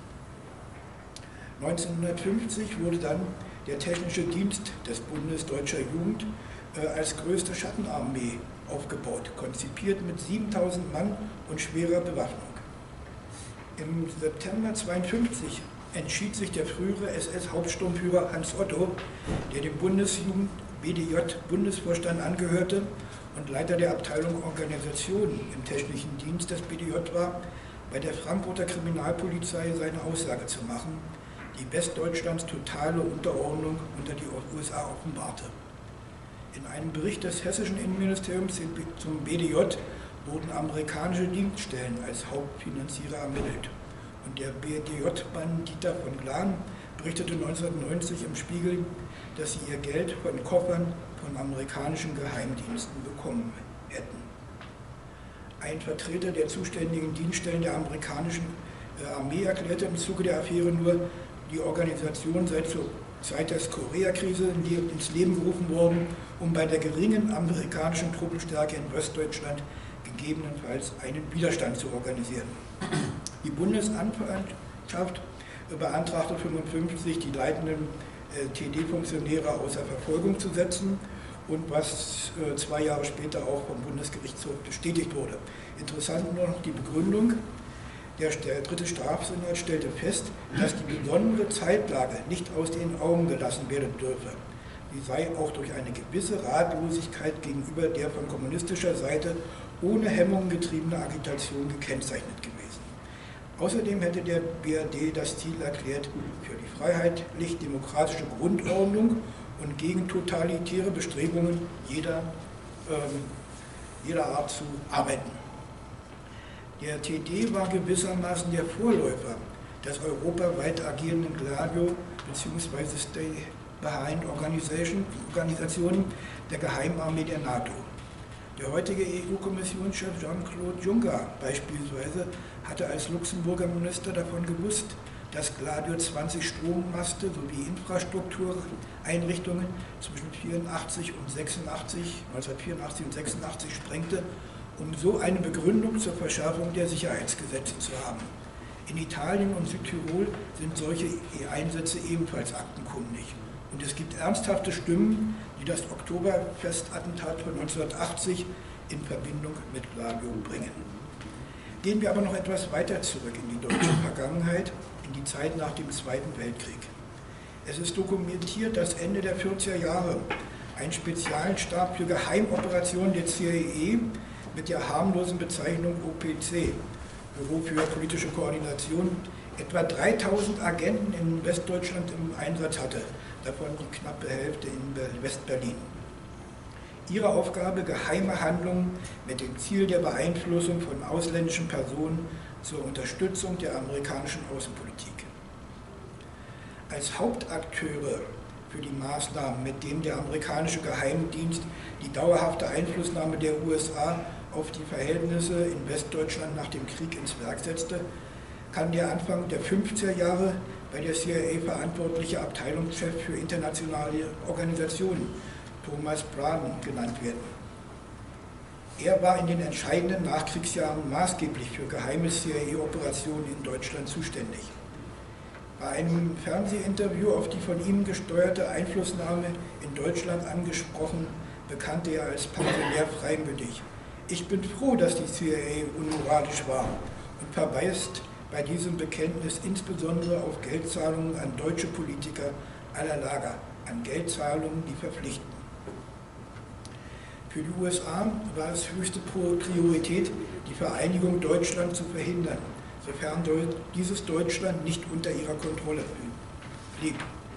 neunzehnhundertfünfzig wurde dann der Technische Dienst des Bundes Deutscher Jugend äh, als größte Schattenarmee aufgebaut, konzipiert mit siebentausend Mann und schwerer Bewaffnung. Im September neunzehnhundertzweiundfünfzig entschied sich der frühere S S-Hauptsturmführer Hans Otto, der dem Bundesjugend B D J-Bundesvorstand angehörte und Leiter der Abteilung Organisation im Technischen Dienst des B D J war, bei der Frankfurter Kriminalpolizei seine Aussage zu machen, die Westdeutschlands totale Unterordnung unter die U S A offenbarte. In einem Bericht des hessischen Innenministeriums zum B D J wurden amerikanische Dienststellen als Hauptfinanzierer ermittelt. Und der B D J-Mann Dieter von Glan berichtete neunzehnhundertneunzig im Spiegel, dass sie ihr Geld von Koffern von amerikanischen Geheimdiensten bekommen hätten. Ein Vertreter der zuständigen Dienststellen der amerikanischen Armee erklärte im Zuge der Affäre nur, die Organisation sei zur Zeit der Koreakrise ins Leben gerufen worden, um bei der geringen amerikanischen Truppenstärke in Westdeutschland gegebenenfalls einen Widerstand zu organisieren. Die Bundesanwaltschaft beantragte fünfundfünfzig, die leitenden T D-Funktionäre außer Verfolgung zu setzen, und was zwei Jahre später auch vom Bundesgerichtshof bestätigt wurde. Interessant nur noch die Begründung. Der, der dritte Strafsenat stellte fest, dass die besondere Zeitlage nicht aus den Augen gelassen werden dürfe. Sie sei auch durch eine gewisse Ratlosigkeit gegenüber der von kommunistischer Seite ohne Hemmung getriebene Agitation gekennzeichnet gewesen. Außerdem hätte der B R D das Ziel erklärt, für die freiheitlich-demokratische Grundordnung und gegen totalitäre Bestrebungen jeder, ähm, jeder Art zu arbeiten. Der T D war gewissermaßen der Vorläufer des europaweit agierenden GLAADIO bzw. Stay Behind Organization, Organisationen der Geheimarmee der NATO. Der heutige E U-Kommissionschef Jean-Claude Juncker beispielsweise hatte als Luxemburger Minister davon gewusst, dass GLAADIO zwanzig Strommaste sowie Infrastruktureinrichtungen zwischen vierundachtzig und sechsundachtzig, neunzehnhundertvierundachtzig und sechsundachtzig sprengte, um so eine Begründung zur Verschärfung der Sicherheitsgesetze zu haben. In Italien und Südtirol sind solche Einsätze ebenfalls aktenkundig. Und es gibt ernsthafte Stimmen, die das Oktoberfestattentat von neunzehnhundertachtzig in Verbindung mit GLAADIO bringen. Gehen wir aber noch etwas weiter zurück in die deutsche Vergangenheit, in die Zeit nach dem Zweiten Weltkrieg. Es ist dokumentiert, dass Ende der vierziger Jahre ein Spezialstab für Geheimoperationen der C I A mit der harmlosen Bezeichnung O P C, Büro für politische Koordination, etwa dreitausend Agenten in Westdeutschland im Einsatz hatte, davon die knappe Hälfte in Westberlin. Ihre Aufgabe, geheime Handlungen mit dem Ziel der Beeinflussung von ausländischen Personen zur Unterstützung der amerikanischen Außenpolitik. Als Hauptakteure für die Maßnahmen, mit denen der amerikanische Geheimdienst die dauerhafte Einflussnahme der U S A auf die Verhältnisse in Westdeutschland nach dem Krieg ins Werk setzte, kann der Anfang der fünfziger Jahre bei der C I A verantwortliche Abteilungschef für internationale Organisationen, Thomas Braden, genannt werden. Er war in den entscheidenden Nachkriegsjahren maßgeblich für geheime C I A-Operationen in Deutschland zuständig. Bei einem Fernsehinterview auf die von ihm gesteuerte Einflussnahme in Deutschland angesprochen, bekannte er als Pensionär freimütig: Ich bin froh, dass die C I A unmoralisch war, und verweist bei diesem Bekenntnis insbesondere auf Geldzahlungen an deutsche Politiker aller Lager, an Geldzahlungen, die verpflichten. Für die U S A war es höchste Priorität, die Vereinigung Deutschlands zu verhindern, sofern dieses Deutschland nicht unter ihrer Kontrolle blieb.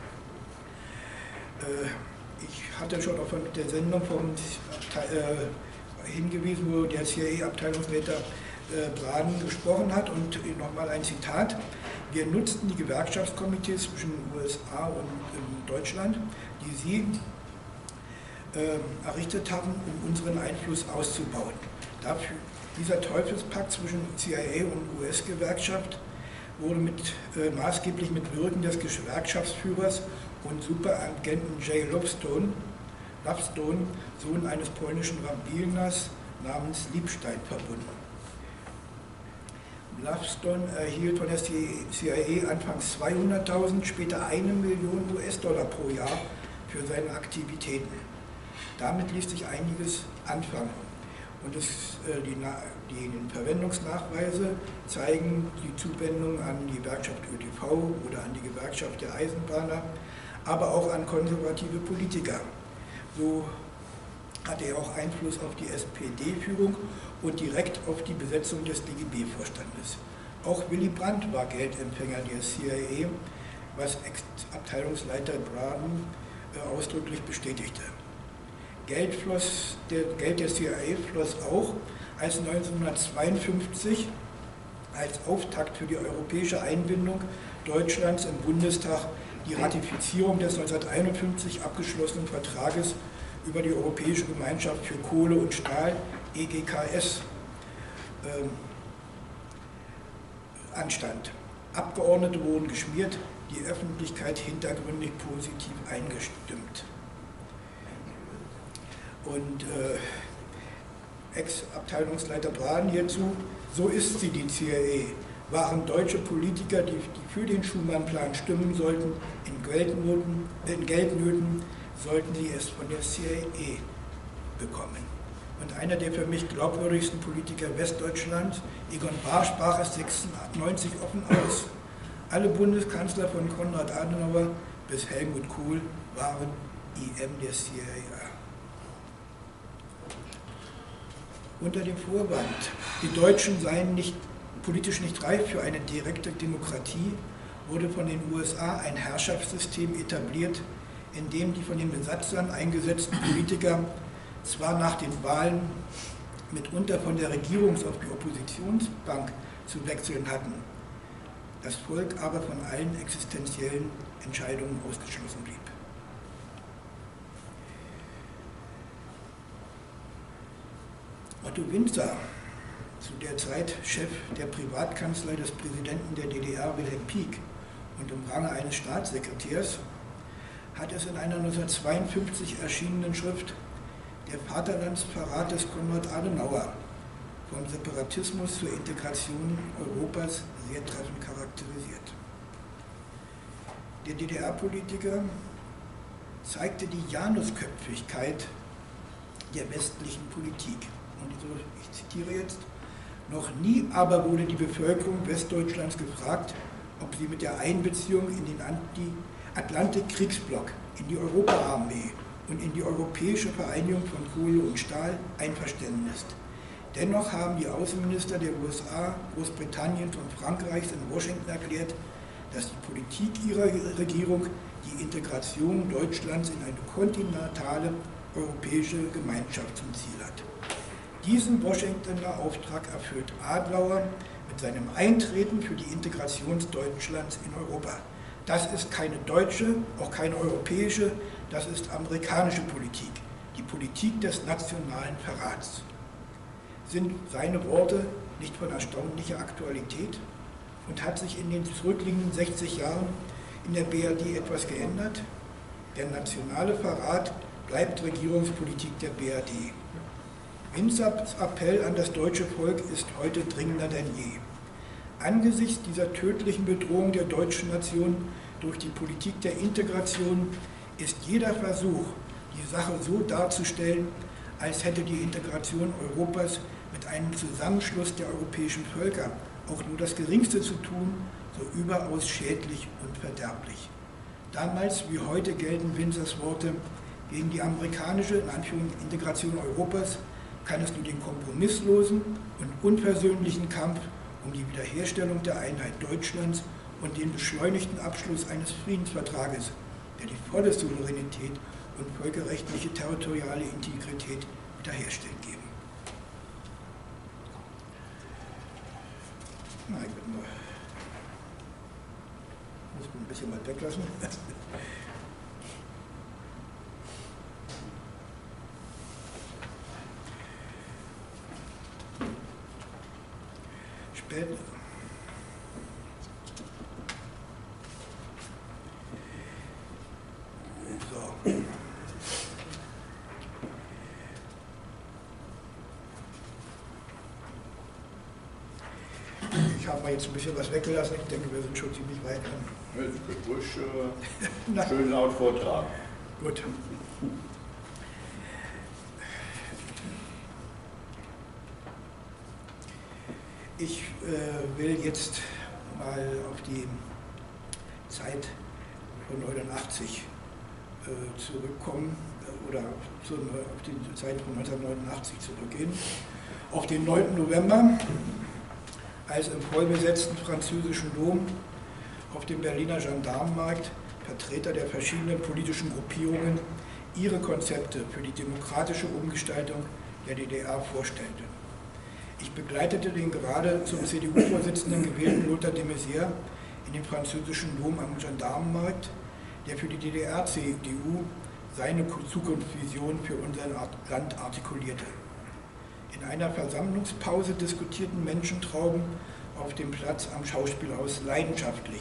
Ich hatte schon auf der Sendung vom, äh, hingewiesen, wo der C I A-Abteilungsleiter äh, Braden gesprochen hat, und nochmal ein Zitat: Wir nutzten die Gewerkschaftskomitees zwischen U S A und äh, Deutschland, die sie äh, errichtet haben, um unseren Einfluss auszubauen. Dafür, dieser Teufelspakt zwischen C I A und U S-Gewerkschaft wurde mit, äh, maßgeblich mit Wirken des Gewerkschaftsführers und Superagenten J. Lovestone, Lovestone, Sohn eines polnischen Rabbiners namens Liebstein, verbunden. Lovestone erhielt von der C I A anfangs zweihunderttausend, später eine Million U S-Dollar pro Jahr für seine Aktivitäten. Damit ließ sich einiges anfangen. Und es, äh, die, die Verwendungsnachweise zeigen die Zuwendung an die Gewerkschaft Ö T V oder an die Gewerkschaft der Eisenbahner, aber auch an konservative Politiker. So hatte er auch Einfluss auf die S P D-Führung und direkt auf die Besetzung des D G B-Vorstandes. Auch Willy Brandt war Geldempfänger der C I A, was Ex-Abteilungsleiter Braden äh, ausdrücklich bestätigte. Geld, floss, der, Geld der C I A floss auch, als neunzehnhundertzweiundfünfzig als Auftakt für die europäische Einbindung Deutschlands im Bundestag die Ratifizierung des neunzehnhunderteinundfünfzig abgeschlossenen Vertrages über die Europäische Gemeinschaft für Kohle und Stahl, E G K S, äh, anstand. Abgeordnete wurden geschmiert, die Öffentlichkeit hintergründig positiv eingestimmt. Und äh, Ex-Abteilungsleiter Braun hierzu: So ist sie, die C I A. Waren deutsche Politiker, die, die für den Schuman-Plan stimmen sollten, in Geldnoten, in Geldnöten, sollten sie es von der C I A bekommen. Und einer der für mich glaubwürdigsten Politiker Westdeutschlands, Egon Bahr, sprach es sechsundneunzig offen aus. Alle Bundeskanzler von Konrad Adenauer bis Helmut Kohl waren I M der C I A. Unter dem Vorwand, die Deutschen seien nicht, politisch nicht reif für eine direkte Demokratie, wurde von den U S A ein Herrschaftssystem etabliert, in dem die von den Besatzern eingesetzten Politiker zwar nach den Wahlen mitunter von der Regierungs- auf die Oppositionsbank zu wechseln hatten, das Volk aber von allen existenziellen Entscheidungen ausgeschlossen blieb. Otto Winzer, zu der Zeit Chef der Privatkanzlei des Präsidenten der D D R Wilhelm Pieck und im Range eines Staatssekretärs, hat es in einer neunzehnhundertzweiundfünfzig erschienenen Schrift Der Vaterlandsverrat des Konrad Adenauer vom Separatismus zur Integration Europas sehr treffend charakterisiert. Der D D R-Politiker zeigte die Janusköpfigkeit der westlichen Politik. Und so, ich zitiere jetzt: Noch nie aber wurde die Bevölkerung Westdeutschlands gefragt, ob sie mit der Einbeziehung in den Atlantik-Kriegsblock, in die Europaarmee und in die europäische Vereinigung von Kohle und Stahl einverstanden ist. Dennoch haben die Außenminister der U S A, Großbritanniens und Frankreichs in Washington erklärt, dass die Politik ihrer Regierung die Integration Deutschlands in eine kontinentale europäische Gemeinschaft zum Ziel hat. Diesen Washingtoner Auftrag erfüllt Adenauer mit seinem Eintreten für die Integration Deutschlands in Europa. Das ist keine deutsche, auch keine europäische, das ist amerikanische Politik, die Politik des nationalen Verrats. Sind seine Worte nicht von erstaunlicher Aktualität? Und hat sich in den zurückliegenden sechzig Jahren in der B R D etwas geändert? Der nationale Verrat bleibt Regierungspolitik der B R D. Winzers Appell an das deutsche Volk ist heute dringender denn je. Angesichts dieser tödlichen Bedrohung der deutschen Nation durch die Politik der Integration ist jeder Versuch, die Sache so darzustellen, als hätte die Integration Europas mit einem Zusammenschluss der europäischen Völker auch nur das Geringste zu tun, so überaus schädlich und verderblich. Damals wie heute gelten Winzers Worte: Gegen die amerikanische, in Anführungszeichen, Integration Europas kann es nur den kompromisslosen und unversöhnlichen Kampf um die Wiederherstellung der Einheit Deutschlands und den beschleunigten Abschluss eines Friedensvertrages, der die volle Souveränität und völkerrechtliche territoriale Integrität wiederherstellt, geben. Na, ich würde mal, muss man ein bisschen mal weglassen. Später. So. Ich habe mal jetzt ein bisschen was weggelassen. Ich denke, wir sind schon ziemlich weit an. Ja, Sie können ruhig äh, schön laut vortragen. Gut. Ich äh, will jetzt mal auf die Zeit von neunundachtzig äh, zurückkommen äh, oder zu, auf die Zeit von neunzehnhundertneunundachtzig zurückgehen. Auf den neunten November, als im vollbesetzten französischen Dom auf dem Berliner Gendarmenmarkt Vertreter der verschiedenen politischen Gruppierungen ihre Konzepte für die demokratische Umgestaltung der D D R vorstellten. Ich begleitete den gerade zum C D U-Vorsitzenden gewählten Lothar de Maizière in den französischen Dom am Gendarmenmarkt, der für die D D R-C D U seine Zukunftsvision für unser Land artikulierte. In einer Versammlungspause diskutierten Menschentrauben auf dem Platz am Schauspielhaus leidenschaftlich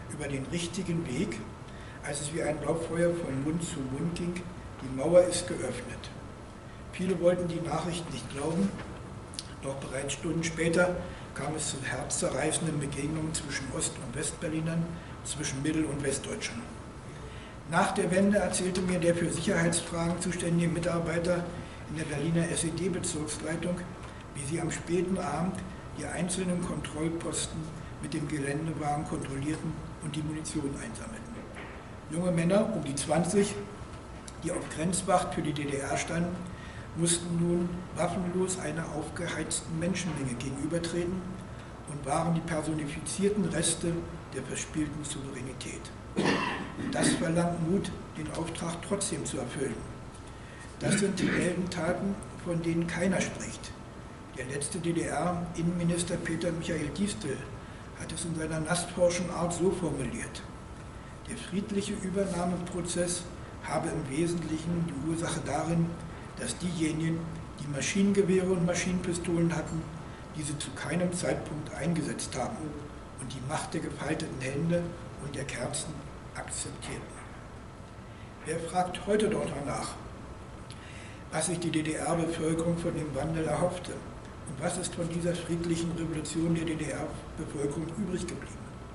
über den richtigen Weg, als es wie ein Lauffeuer von Mund zu Mund ging, die Mauer ist geöffnet. Viele wollten die Nachricht nicht glauben, doch bereits Stunden später kam es zu herzzerreißenden Begegnungen zwischen Ost- und Westberlinern, zwischen Mittel- und Westdeutschen. Nach der Wende erzählte mir der für Sicherheitsfragen zuständige Mitarbeiter in der Berliner S E D-Bezirksleitung, wie sie am späten Abend die einzelnen Kontrollposten mit dem Geländewagen kontrollierten und die Munition einsammelten. Junge Männer, um die zwanzig, die auf Grenzwacht für die D D R standen, mussten nun waffenlos einer aufgeheizten Menschenmenge gegenübertreten und waren die personifizierten Reste der verspielten Souveränität. Das verlangt Mut, den Auftrag trotzdem zu erfüllen. Das sind Heldentaten, von denen keiner spricht. Der letzte D D R-Innenminister Peter Michael Diestel hat es in seiner nastforschen Art so formuliert: Der friedliche Übernahmeprozess habe im Wesentlichen die Ursache darin, dass diejenigen, die Maschinengewehre und Maschinenpistolen hatten, diese zu keinem Zeitpunkt eingesetzt haben und die Macht der gefalteten Hände und der Kerzen akzeptierten. Wer fragt heute dort danach, was sich die D D R-Bevölkerung von dem Wandel erhoffte und was ist von dieser friedlichen Revolution der D D R-Bevölkerung übrig geblieben?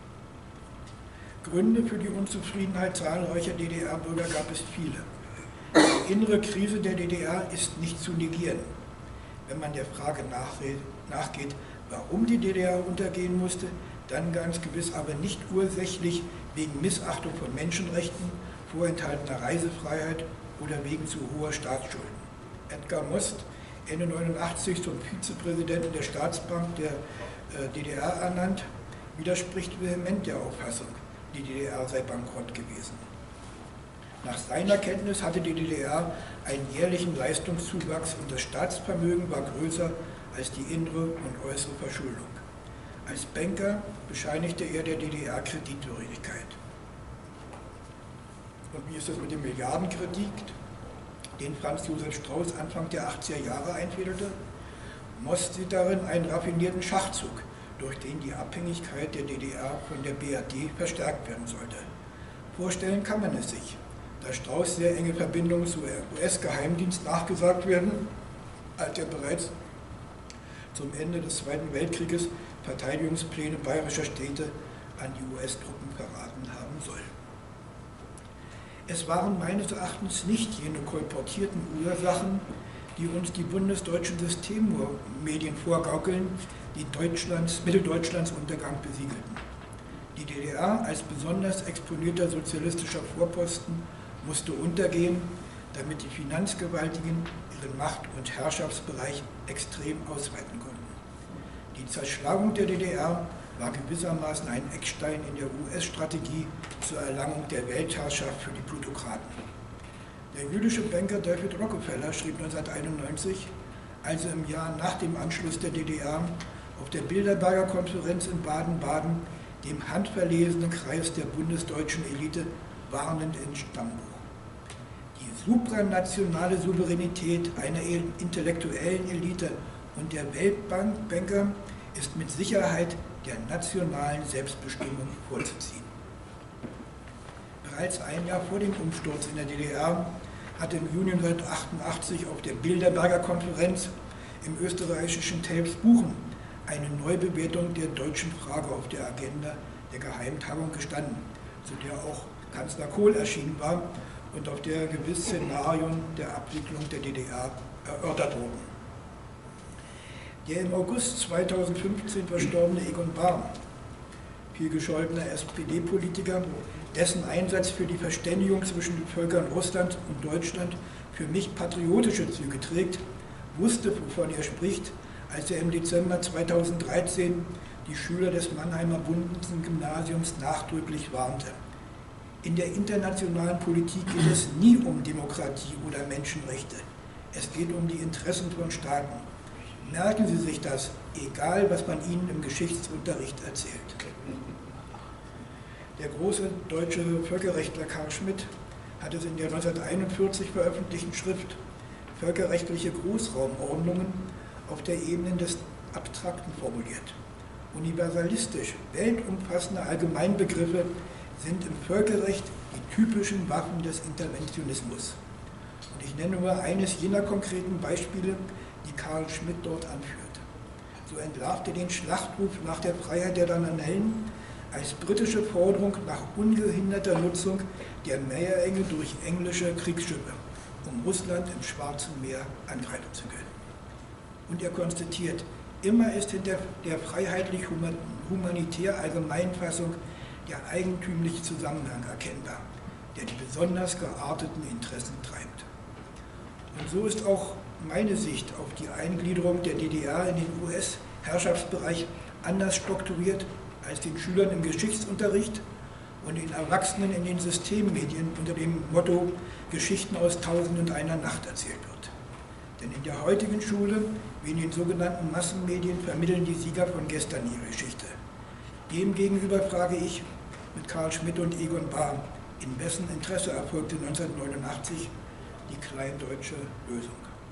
Gründe für die Unzufriedenheit zahlreicher D D R-Bürger gab es viele. Die innere Krise der D D R ist nicht zu negieren. Wenn man der Frage nachgeht, warum die D D R untergehen musste, dann ganz gewiss aber nicht ursächlich wegen Missachtung von Menschenrechten, vorenthaltener Reisefreiheit oder wegen zu hoher Staatsschulden. Edgar Most, Ende neunundachtzig zum Vizepräsidenten der Staatsbank der D D R ernannt, widerspricht vehement der Auffassung, die D D R sei bankrott gewesen. Nach seiner Kenntnis hatte die D D R einen jährlichen Leistungszuwachs und das Staatsvermögen war größer als die innere und äußere Verschuldung. Als Banker bescheinigte er der D D R Kreditwürdigkeit. Und wie ist das mit dem Milliardenkredit, den Franz Josef Strauß Anfang der achtziger Jahre einfädelte? Most sieht darin einen raffinierten Schachzug, durch den die Abhängigkeit der D D R von der B R D verstärkt werden sollte. Vorstellen kann man es sich, da Strauß sehr enge Verbindungen zum U S-Geheimdienst nachgesagt werden, als er bereits zum Ende des Zweiten Weltkrieges Verteidigungspläne bayerischer Städte an die U S-Truppen verraten haben soll. Es waren meines Erachtens nicht jene kolportierten Ursachen, die uns die bundesdeutschen Systemmedien vorgaukeln, die Deutschlands, Mitteldeutschlands Untergang besiegelten. Die D D R als besonders exponierter sozialistischer Vorposten musste untergehen, damit die Finanzgewaltigen ihren Macht- und Herrschaftsbereich extrem ausweiten konnten. Die Zerschlagung der D D R war gewissermaßen ein Eckstein in der U S-Strategie zur Erlangung der Weltherrschaft für die Plutokraten. Der jüdische Banker David Rockefeller schrieb neunzehnhunderteinundneunzig, als er im Jahr nach dem Anschluss der D D R auf der Bilderberger Konferenz in Baden-Baden dem handverlesenen Kreis der bundesdeutschen Elite warnend ins Stammbuch: Die supranationale Souveränität einer intellektuellen Elite und der Weltbanker ist mit Sicherheit der nationalen Selbstbestimmung vorzuziehen. Bereits ein Jahr vor dem Umsturz in der D D R hatte im Juni neunzehnhundertachtundachtzig auf der Bilderberger Konferenz im österreichischen Telfsbuchen eine Neubewertung der deutschen Frage auf der Agenda der Geheimtagung gestanden, zu der auch Kanzler Kohl erschienen war und auf der gewiss Szenarien der Abwicklung der D D R erörtert wurden. Der im August zweitausendfünfzehn verstorbene Egon Bahr, vielgescholtener S P D-Politiker, dessen Einsatz für die Verständigung zwischen den Völkern Russland und Deutschland für mich patriotische Züge trägt, wusste, wovon er spricht, als er im Dezember zweitausenddreizehn die Schüler des Mannheimer Bundesgymnasiums nachdrücklich warnte: In der internationalen Politik geht es nie um Demokratie oder Menschenrechte. Es geht um die Interessen von Staaten. Merken Sie sich das, egal was man Ihnen im Geschichtsunterricht erzählt. Der große deutsche Völkerrechtler Carl Schmitt hat es in der neunzehnhunderteinundvierzig veröffentlichten Schrift Völkerrechtliche Großraumordnungen auf der Ebene des Abstrakten formuliert. universalistisch, weltumfassende Allgemeinbegriffe sind im Völkerrecht die typischen Waffen des Interventionismus. Und ich nenne nur eines jener konkreten Beispiele, die Carl Schmitt dort anführt. So entlarvt er den Schlachtruf nach der Freiheit der Dardanellen als britische Forderung nach ungehinderter Nutzung der Meerenge durch englische Kriegsschiffe, um Russland im Schwarzen Meer angreifen zu können. Und er konstatiert, immer ist hinter der freiheitlich-humanitär Allgemeinfassung der eigentümliche Zusammenhang erkennbar, der die besonders gearteten Interessen treibt. Und so ist auch meine Sicht auf die Eingliederung der D D R in den U S-Herrschaftsbereich anders strukturiert als den Schülern im Geschichtsunterricht und den Erwachsenen in den Systemmedien unter dem Motto Geschichten aus Tausend und einer Nacht erzählt wird. Denn in der heutigen Schule, wie in den sogenannten Massenmedien, vermitteln die Sieger von gestern ihre Geschichte. Demgegenüber frage ich mit Carl Schmitt und Egon Bahr, in wessen Interesse erfolgte neunzehnhundertneunundachtzig die kleindeutsche Lösung.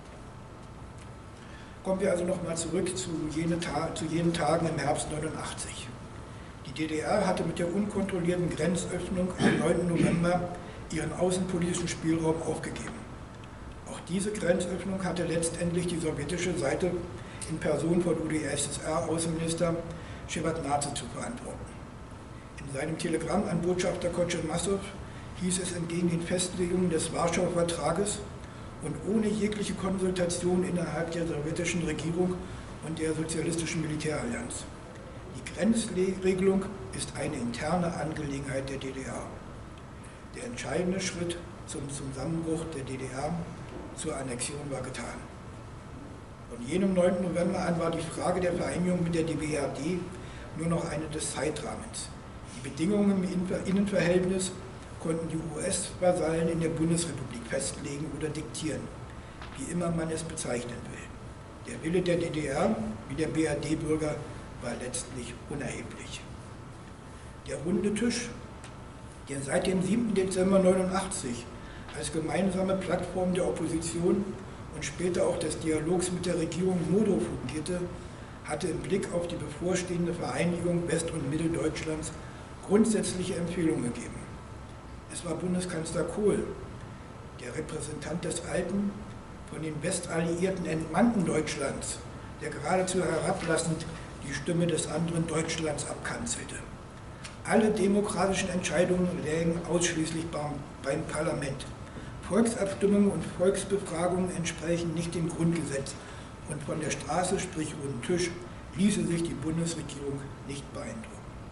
Kommen wir also nochmal zurück zu, jene Ta zu jenen Tagen im Herbst neunundachtzig. Die D D R hatte mit der unkontrollierten Grenzöffnung am neunten November ihren außenpolitischen Spielraum aufgegeben. Auch diese Grenzöffnung hatte letztendlich die sowjetische Seite in Person von U d S S R-Außenminister Schewardnadse zu verantworten. In seinem Telegramm an Botschafter Kotschemassow hieß es entgegen den Festlegungen des Warschauer Vertrages und ohne jegliche Konsultation innerhalb der sowjetischen Regierung und der sozialistischen Militärallianz: Die Grenzregelung ist eine interne Angelegenheit der D D R. Der entscheidende Schritt zum Zusammenbruch der D D R zur Annexion war getan. Von jenem neunten November an war die Frage der Vereinigung mit der D B R D nur noch eine des Zeitrahmens. Die Bedingungen im Innenverhältnis konnten die U S-Vasallen in der Bundesrepublik festlegen oder diktieren, wie immer man es bezeichnen will. Der Wille der D D R wie der B R D-Bürger war letztlich unerheblich. Der runde Tisch, der seit dem siebten Dezember neunundachtzig als gemeinsame Plattform der Opposition und später auch des Dialogs mit der Regierung Modo fungierte, hatte im Blick auf die bevorstehende Vereinigung West- und Mitteldeutschlands grundsätzliche Empfehlungen gegeben. Es war Bundeskanzler Kohl, der Repräsentant des alten, von den Westalliierten entmannten Deutschlands, der geradezu herablassend die Stimme des anderen Deutschlands abkanzelte. Alle demokratischen Entscheidungen lägen ausschließlich beim, beim Parlament. Volksabstimmungen und Volksbefragungen entsprechen nicht dem Grundgesetz und von der Straße, sprich runden Tisch, ließe sich die Bundesregierung nicht beeindrucken.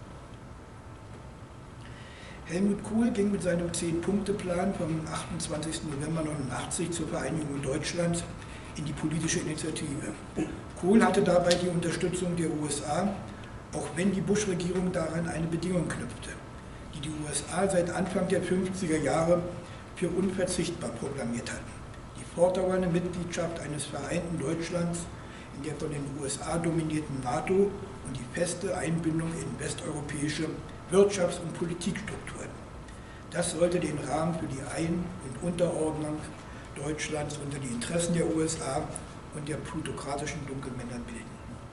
Helmut Kohl ging mit seinem Zehn-Punkte-Plan vom achtundzwanzigsten November neunundachtzig zur Vereinigung Deutschlands in die politische Initiative. Kohl hatte dabei die Unterstützung der U S A, auch wenn die Bush-Regierung daran eine Bedingung knüpfte, die die U S A seit Anfang der fünfziger Jahre für unverzichtbar proklamiert hatten: die fortdauernde Mitgliedschaft eines vereinten Deutschlands in der von den U S A dominierten NATO und die feste Einbindung in westeuropäische Wirtschafts- und Politikstrukturen. Das sollte den Rahmen für die Ein- und Unterordnung Deutschlands unter die Interessen der U S A und der plutokratischen Dunkelmänner bilden.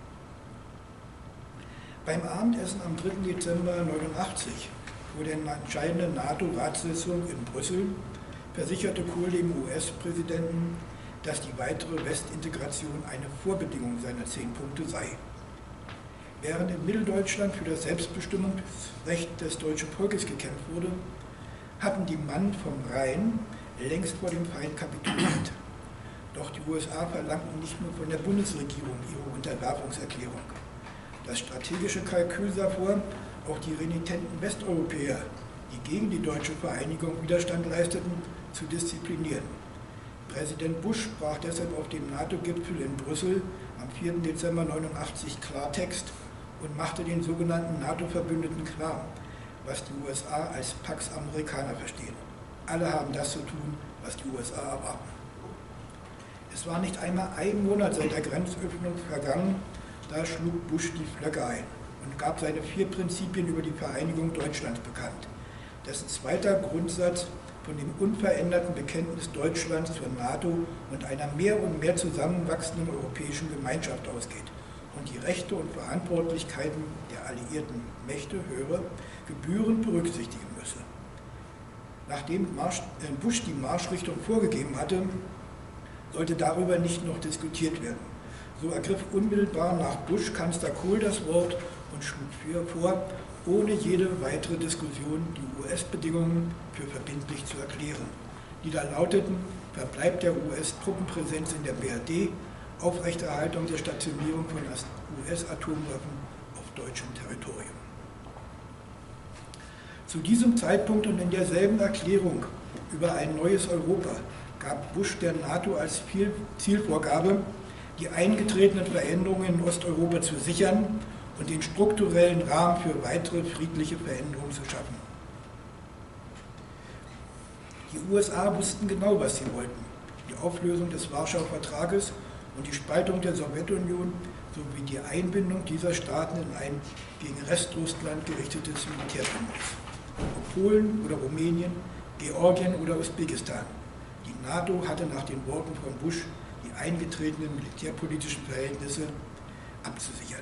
Beim Abendessen am dritten Dezember neunundachtzig vor der entscheidenden NATO-Ratssitzung in Brüssel versicherte Kohl dem U S-Präsidenten, dass die weitere Westintegration eine Vorbedingung seiner zehn Punkte sei. Während in Mitteldeutschland für das Selbstbestimmungsrecht des deutschen Volkes gekämpft wurde, hatten die Mann vom Rhein längst vor dem Feind kapituliert. Doch die U S A verlangten nicht nur von der Bundesregierung ihre Unterwerfungserklärung. Das strategische Kalkül sah vor, auch die renitenten Westeuropäer, die gegen die deutsche Vereinigung Widerstand leisteten, zu disziplinieren. Präsident Bush sprach deshalb auf dem NATO-Gipfel in Brüssel am vierten Dezember neunundachtzig Klartext und machte den sogenannten NATO-Verbündeten klar, was die U S A als Pax Americana verstehen. Alle haben das zu tun, was die U S A erwarten. Es war nicht einmal ein Monat seit der Grenzöffnung vergangen, da schlug Bush die Flöcke ein und gab seine vier Prinzipien über die Vereinigung Deutschlands bekannt, dessen zweiter Grundsatz von dem unveränderten Bekenntnis Deutschlands zur NATO und einer mehr und mehr zusammenwachsenden europäischen Gemeinschaft ausgeht. und die Rechte und Verantwortlichkeiten der alliierten Mächte höre, gebührend berücksichtigen müsse. Nachdem Bush die Marschrichtung vorgegeben hatte, sollte darüber nicht noch diskutiert werden. So ergriff unmittelbar nach Bush Kanzler Kohl das Wort und schlug vor, ohne jede weitere Diskussion die U S-Bedingungen für verbindlich zu erklären, die da lauteten: Verbleib der U S-Truppenpräsenz in der B R D, Aufrechterhaltung der Stationierung von U S-Atomwaffen auf deutschem Territorium. Zu diesem Zeitpunkt und in derselben Erklärung über ein neues Europa gab Bush der NATO als Zielvorgabe, die eingetretenen Veränderungen in Osteuropa zu sichern und den strukturellen Rahmen für weitere friedliche Veränderungen zu schaffen. Die U S A wussten genau, was sie wollten: die Auflösung des Warschauer Vertrages und die Spaltung der Sowjetunion sowie die Einbindung dieser Staaten in ein gegen Restrussland gerichtetes Militärbündnis. Ob Polen oder Rumänien, Georgien oder Usbekistan. Die NATO hatte nach den Worten von Bush die eingetretenen militärpolitischen Verhältnisse abzusichern.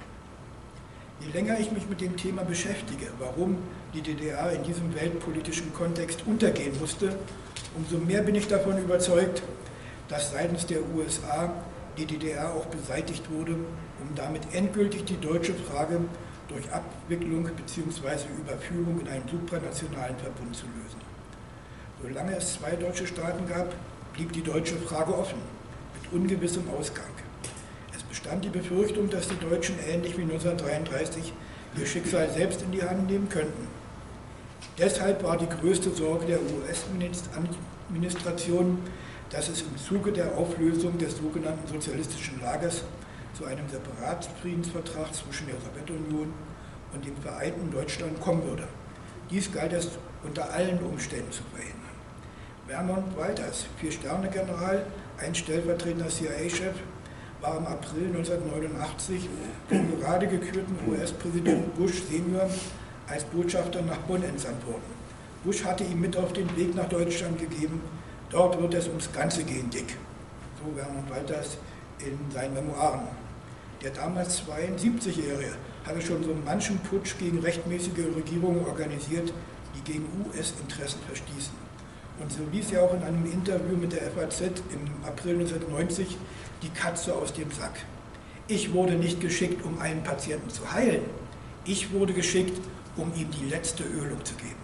Je länger ich mich mit dem Thema beschäftige, warum die D D R in diesem weltpolitischen Kontext untergehen musste, umso mehr bin ich davon überzeugt, dass seitens der U S A die D D R auch beseitigt wurde, um damit endgültig die deutsche Frage durch Abwicklung bzw. Überführung in einen supranationalen Verbund zu lösen. Solange es zwei deutsche Staaten gab, blieb die deutsche Frage offen, mit ungewissem Ausgang. Es bestand die Befürchtung, dass die Deutschen ähnlich wie neunzehnhundertdreiunddreißig ihr Schicksal selbst in die Hand nehmen könnten. Deshalb war die größte Sorge der U S-Administration, dass es im Zuge der Auflösung des sogenannten sozialistischen Lagers zu einem Separatfriedensvertrag zwischen der Sowjetunion und dem vereinten Deutschland kommen würde. Dies galt es unter allen Umständen zu verhindern. Vermont Walters, Vier-Sterne-General, ein stellvertretender C I A-Chef, war im April neunzehnhundertneunundachtzig vom gerade gekürten U S-Präsidenten Bush Senior als Botschafter nach Bonn entsandt worden. Bush hatte ihm mit auf den Weg nach Deutschland gegeben: Dort wird es ums Ganze gehen, Dick. So Vermont Walters in seinen Memoiren. Der damals zweiundsiebzigjährige hatte schon so manchen Putsch gegen rechtmäßige Regierungen organisiert, die gegen U S-Interessen verstießen. Und so ließ er auch in einem Interview mit der F A Z im April neunzehnhundertneunzig die Katze aus dem Sack. Ich wurde nicht geschickt, um einen Patienten zu heilen. Ich wurde geschickt, um ihm die letzte Ölung zu geben.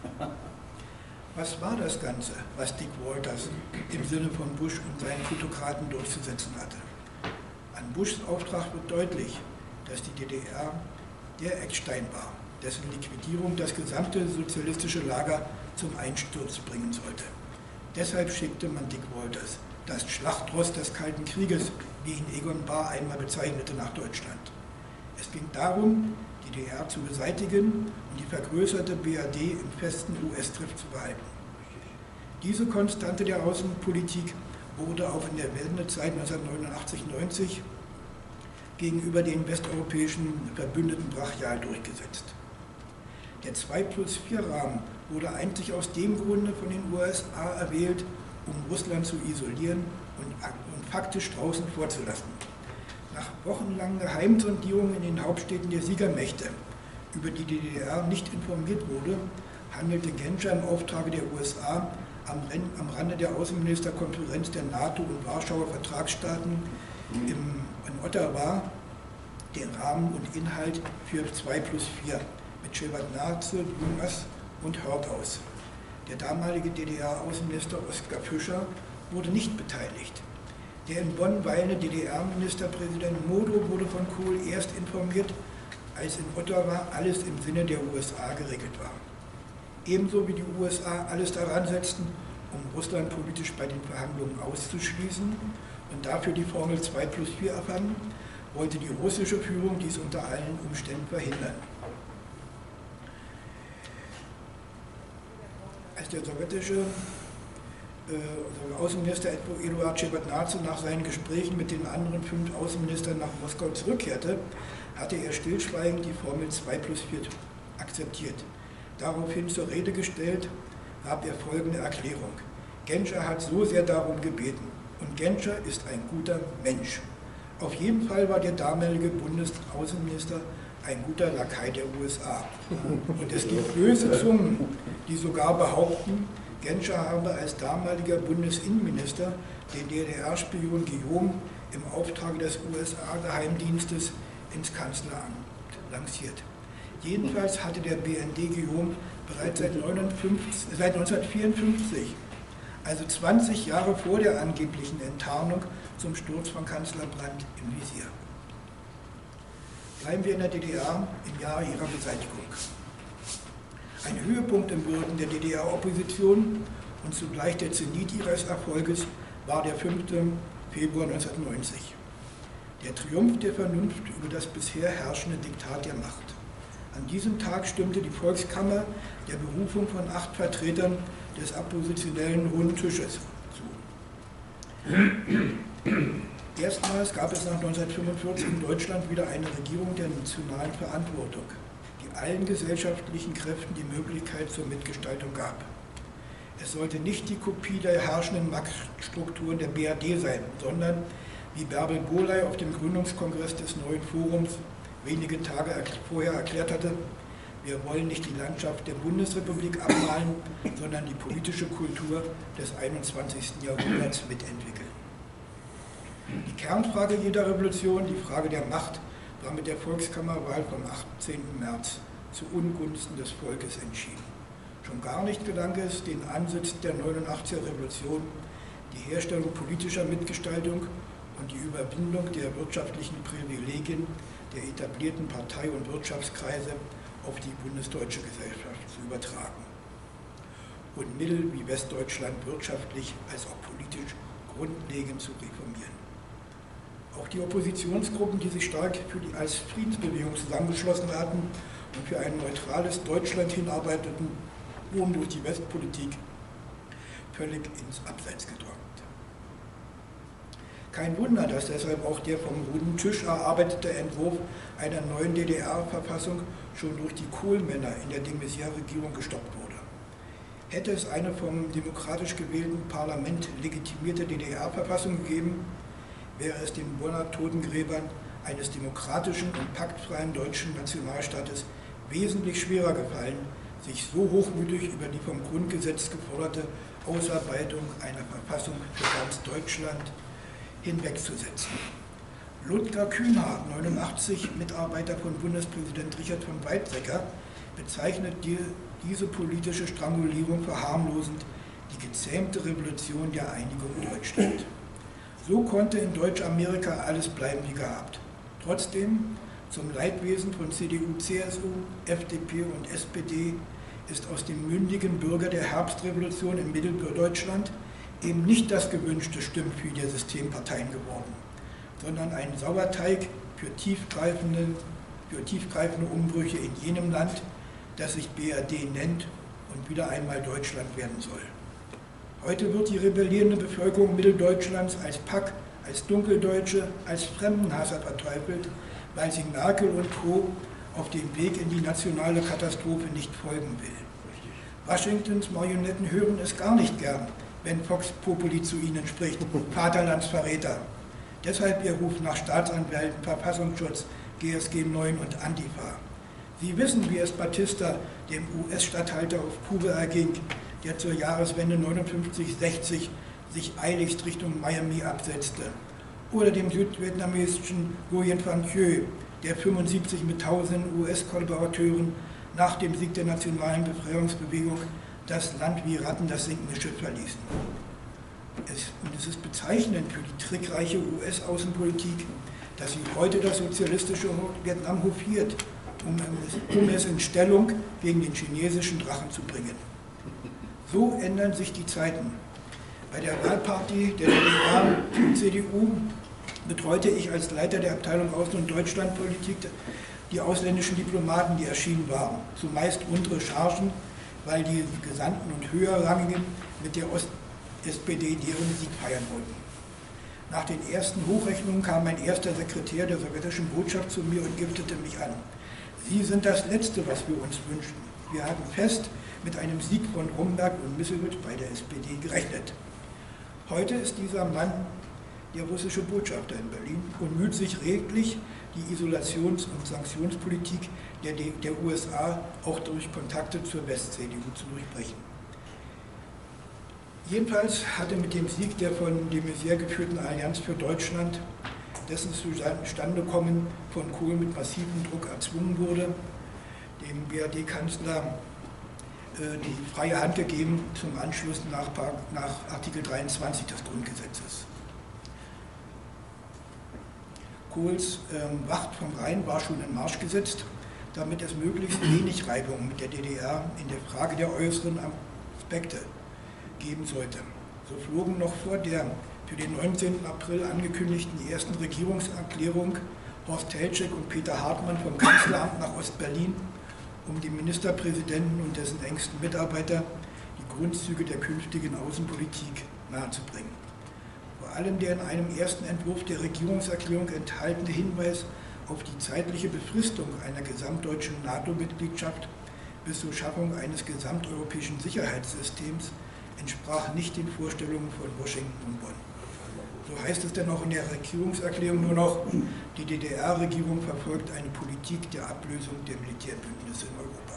Was war das Ganze, was Dick Walters im Sinne von Bush und seinen Plutokraten durchzusetzen hatte? An Bushs Auftrag wird deutlich, dass die D D R der Eckstein war, dessen Liquidierung das gesamte sozialistische Lager zum Einsturz bringen sollte. Deshalb schickte man Dick Walters, das Schlachtross des Kalten Krieges, wie ihn Egon Bahr einmal bezeichnete, nach Deutschland. Es ging darum, die D D R zu beseitigen und die vergrößerte B R D im festen U S-Griff zu behalten. Diese Konstante der Außenpolitik wurde auch in der Wendezeit neunzehnhundertneunundachtzig neunzig gegenüber den westeuropäischen Verbündeten brachial durchgesetzt. Der zwei plus vier Rahmen wurde einzig aus dem Grunde von den U S A erwählt, um Russland zu isolieren und, und faktisch draußen vorzulassen. Nach wochenlangen Geheimsondierungen in den Hauptstädten der Siegermächte, über die die D D R nicht informiert wurde, handelte Genscher im Auftrage der U S A am, am Rande der Außenministerkonferenz der NATO und Warschauer Vertragsstaaten im, in Ottawa den Rahmen und Inhalt für zwei plus vier mit Shevardnadse, Dumas und Hörth aus. Der damalige D D R-Außenminister Oskar Fischer wurde nicht beteiligt. Der in Bonn weilende D D R-Ministerpräsident Modo wurde von Kohl erst informiert, als in Ottawa alles im Sinne der U S A geregelt war. Ebenso wie die U S A alles daran setzten, um Russland politisch bei den Verhandlungen auszuschließen und dafür die Formel zwei plus vier erfanden, wollte die russische Führung dies unter allen Umständen verhindern. Als der sowjetische äh, Außenminister Eduard Shevardnadse nach seinen Gesprächen mit den anderen fünf Außenministern nach Moskau zurückkehrte, hatte er stillschweigend die Formel zwei plus vier akzeptiert. Daraufhin zur Rede gestellt, gab er folgende Erklärung: Genscher hat so sehr darum gebeten und Genscher ist ein guter Mensch. Auf jeden Fall war der damalige Bundesaußenminister ein guter Lakai der U S A. Und es gibt böse Zungen, die sogar behaupten, Genscher habe als damaliger Bundesinnenminister den D D R-Spion Guillaume im Auftrag des U S A-Geheimdienstes ins Kanzleramt lanciert. Jedenfalls hatte der B N D Guillaume bereits seit, seit neunzehnhundertvierundfünfzig, also zwanzig Jahre vor der angeblichen Enttarnung, zum Sturz von Kanzler Brandt im Visier. Bleiben wir in der D D R im Jahre ihrer Beseitigung. Ein Höhepunkt im Wirken der D D R-Opposition und zugleich der Zenit ihres Erfolges war der fünfte Februar neunzehnhundertneunzig. Der Triumph der Vernunft über das bisher herrschende Diktat der Macht. An diesem Tag stimmte die Volkskammer der Berufung von acht Vertretern des oppositionellen Runden Tisches zu. Erstmals gab es nach neunzehnhundertfünfundvierzig in Deutschland wieder eine Regierung der nationalen Verantwortung, die allen gesellschaftlichen Kräften die Möglichkeit zur Mitgestaltung gab. Es sollte nicht die Kopie der herrschenden Machtstrukturen der B R D sein, sondern, wie Bärbel Bohley auf dem Gründungskongress des neuen Forums wenige Tage vorher erklärt hatte, wir wollen nicht die Landschaft der Bundesrepublik abmalen, sondern die politische Kultur des einundzwanzigsten Jahrhunderts mitentwickeln. Die Kernfrage jeder Revolution, die Frage der Macht, war mit der Volkskammerwahl vom achtzehnten März zu Ungunsten des Volkes entschieden. Schon gar nicht gelang es, den Ansitz der neunundachtziger Revolution, die Herstellung politischer Mitgestaltung und die Überwindung der wirtschaftlichen Privilegien der etablierten Partei- und Wirtschaftskreise auf die bundesdeutsche Gesellschaft zu übertragen und Mittel wie Westdeutschland wirtschaftlich als auch politisch grundlegend zu reformieren. Auch die Oppositionsgruppen, die sich stark für die, als Friedensbewegung zusammengeschlossen hatten und für ein neutrales Deutschland hinarbeiteten, wurden durch die Westpolitik völlig ins Abseits gedrängt. Kein Wunder, dass deshalb auch der vom Runden Tisch erarbeitete Entwurf einer neuen D D R-Verfassung schon durch die Kohl-Männer in der de Maizière-Regierung gestoppt wurde. Hätte es eine vom demokratisch gewählten Parlament legitimierte D D R-Verfassung gegeben, wäre es den Bonner Totengräbern eines demokratischen und paktfreien deutschen Nationalstaates wesentlich schwerer gefallen, sich so hochmütig über die vom Grundgesetz geforderte Ausarbeitung einer Verfassung für ganz Deutschland hinwegzusetzen. Ludger Kühnhardt, neunundachtzig, Mitarbeiter von Bundespräsident Richard von Weizsäcker, bezeichnet die, diese politische Strangulierung verharmlosend die gezähmte Revolution der Einigung Deutschland. So konnte in Deutsch-Amerika alles bleiben wie gehabt. Trotzdem, zum Leidwesen von C D U, C S U, F D P und S P D ist aus dem mündigen Bürger der Herbstrevolution in Mitteldeutschland eben nicht das gewünschte Stimmvieh der Systemparteien geworden, sondern ein Sauerteig für tiefgreifende, für tiefgreifende Umbrüche in jenem Land, das sich B R D nennt und wieder einmal Deutschland werden soll. Heute wird die rebellierende Bevölkerung Mitteldeutschlands als Pack, als Dunkeldeutsche, als Fremdenhasser verteufelt, weil sie Merkel und Co. auf dem Weg in die nationale Katastrophe nicht folgen will. Washingtons Marionetten hören es gar nicht gern, wenn Vox Populi zu ihnen spricht, Vaterlandsverräter. Deshalb ihr Ruf nach Staatsanwälten, Verfassungsschutz, G S G neun und Antifa. Sie wissen, wie es Batista, dem U S-Statthalter auf Kuba, erging, der zur Jahreswende neunundfünfzig sechzig sich eiligst Richtung Miami absetzte. Oder dem südvietnamesischen Nguyen Van Thieu, der fünfundsiebzig mit tausenden U S-Kollaborateuren nach dem Sieg der nationalen Befreiungsbewegung das Land wie Ratten das sinkende Schiff verließen. Es, und es ist bezeichnend für die trickreiche U S-Außenpolitik, dass sie heute das sozialistische Vietnam hofiert, um es, um es in Stellung gegen den chinesischen Drachen zu bringen. So ändern sich die Zeiten. Bei der Wahlparty der D D R C D U betreute ich als Leiter der Abteilung Außen- und Deutschlandpolitik die ausländischen Diplomaten, die erschienen waren, zumeist untere Chargen, weil die Gesandten und Höherrangigen mit der Ost-S P D deren Sieg feiern wollten. Nach den ersten Hochrechnungen kam mein erster Sekretär der sowjetischen Botschaft zu mir und giftete mich an. Sie sind das Letzte, was wir uns wünschen. Wir hatten fest mit einem Sieg von Romberg und Misselwitz bei der S P D gerechnet. Heute ist dieser Mann der russische Botschafter in Berlin und müht sich redlich, die Isolations- und Sanktionspolitik der, der U S A auch durch Kontakte zur West-C D U zu durchbrechen. Jedenfalls hatte mit dem Sieg der von de Maizière geführten Allianz für Deutschland, dessen Zustandekommen von Kohl mit massivem Druck erzwungen wurde, dem B R D-Kanzler äh, die freie Hand gegeben zum Anschluss nach, nach Artikel dreiundzwanzig des Grundgesetzes. Kohls ähm, Wacht vom Rhein war schon in Marsch gesetzt, damit es möglichst wenig Reibung mit der D D R in der Frage der äußeren Aspekte geben sollte. So flogen noch vor der für den neunzehnten April angekündigten ersten Regierungserklärung Horst Teltschek und Peter Hartmann vom Kanzleramt nach Ostberlin, um dem Ministerpräsidenten und dessen engsten Mitarbeiter die Grundzüge der künftigen Außenpolitik nahezubringen. Vor allem der in einem ersten Entwurf der Regierungserklärung enthaltene Hinweis auf die zeitliche Befristung einer gesamtdeutschen NATO-Mitgliedschaft bis zur Schaffung eines gesamteuropäischen Sicherheitssystems entsprach nicht den Vorstellungen von Washington und Bonn. So heißt es denn auch in der Regierungserklärung nur noch, die D D R-Regierung verfolgt eine Politik der Ablösung der Militärbündnisse in Europa.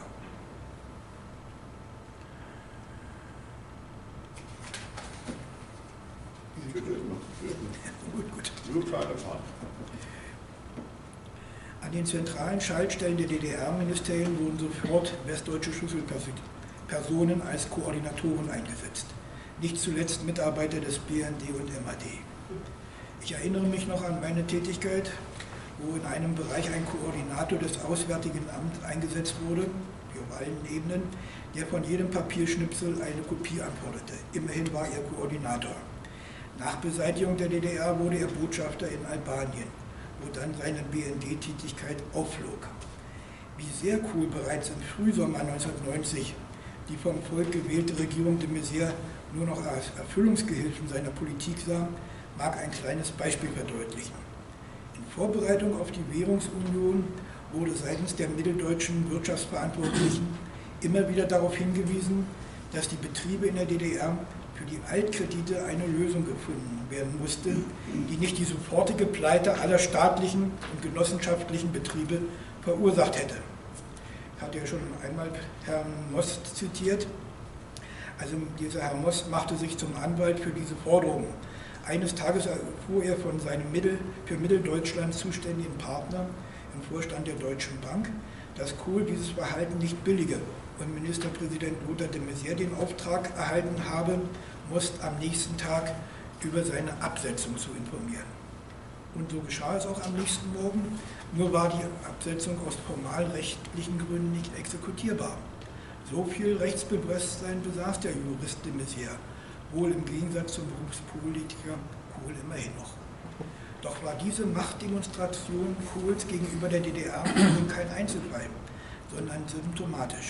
Gut, gut. An den zentralen Schaltstellen der D D R-Ministerien wurden sofort westdeutsche Schlüsselpersonen als Koordinatoren eingesetzt. Nicht zuletzt Mitarbeiter des B N D und M A D. Ich erinnere mich noch an meine Tätigkeit, wo in einem Bereich ein Koordinator des Auswärtigen Amts eingesetzt wurde, wie auf allen Ebenen, der von jedem Papierschnipsel eine Kopie anforderte. Immerhin war er Koordinator. Nach Beseitigung der D D R wurde er Botschafter in Albanien, wo dann seine B N D-Tätigkeit aufflog. Wie sehr Kohl bereits im Frühsommer neunzehnhundertneunzig die vom Volk gewählte Regierung de Maizière nur noch als Erfüllungsgehilfen seiner Politik sah, mag ein kleines Beispiel verdeutlichen. In Vorbereitung auf die Währungsunion wurde seitens der mitteldeutschen Wirtschaftsverantwortlichen immer wieder darauf hingewiesen, dass die Betriebe in der D D R für die Altkredite eine Lösung gefunden werden musste, die nicht die sofortige Pleite aller staatlichen und genossenschaftlichen Betriebe verursacht hätte. Ich hatte ja schon einmal Herrn Moss zitiert. Also dieser Herr Moss machte sich zum Anwalt für diese Forderung. Eines Tages erfuhr er von seinem Mittel, für Mitteldeutschland zuständigen Partner im Vorstand der Deutschen Bank, dass Kohl dieses Verhalten nicht billige und Ministerpräsident Lothar de Maizière den Auftrag erhalten habe, Moss am nächsten Tag über seine Absetzung zu informieren. Und so geschah es auch am nächsten Morgen, nur war die Absetzung aus formalrechtlichen Gründen nicht exekutierbar. So viel Rechtsbewusstsein besaß der Jurist de Maizière, wohl im Gegensatz zum Berufspolitiker Kohl immerhin noch. Doch war diese Machtdemonstration Kohls gegenüber der D D R kein Einzelfall, sondern symptomatisch.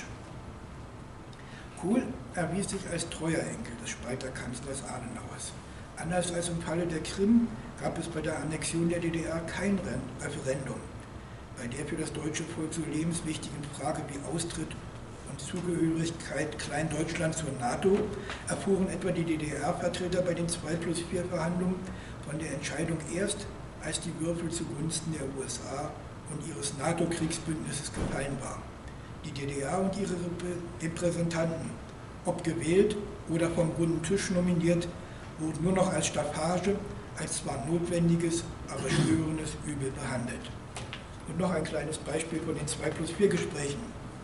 Kohl erwies sich als treuer Enkel des Spalterkanzlers Adenauers. Anders als im Falle der Krim gab es bei der Annexion der D D R kein Referendum. Bei der für das deutsche Volk so lebenswichtigen Frage wie Austritt und Zugehörigkeit Kleindeutschland zur NATO erfuhren etwa die D D R-Vertreter bei den zwei plus vier Verhandlungen von der Entscheidung erst, als die Würfel zugunsten der U S A und ihres NATO-Kriegsbündnisses gefallen waren. Die D D R und ihre Repräsentanten, ob gewählt oder vom runden Tisch nominiert, wurden nur noch als Staffage, als zwar notwendiges, aber störendes Übel behandelt. Und noch ein kleines Beispiel von den zwei plus vier Gesprächen.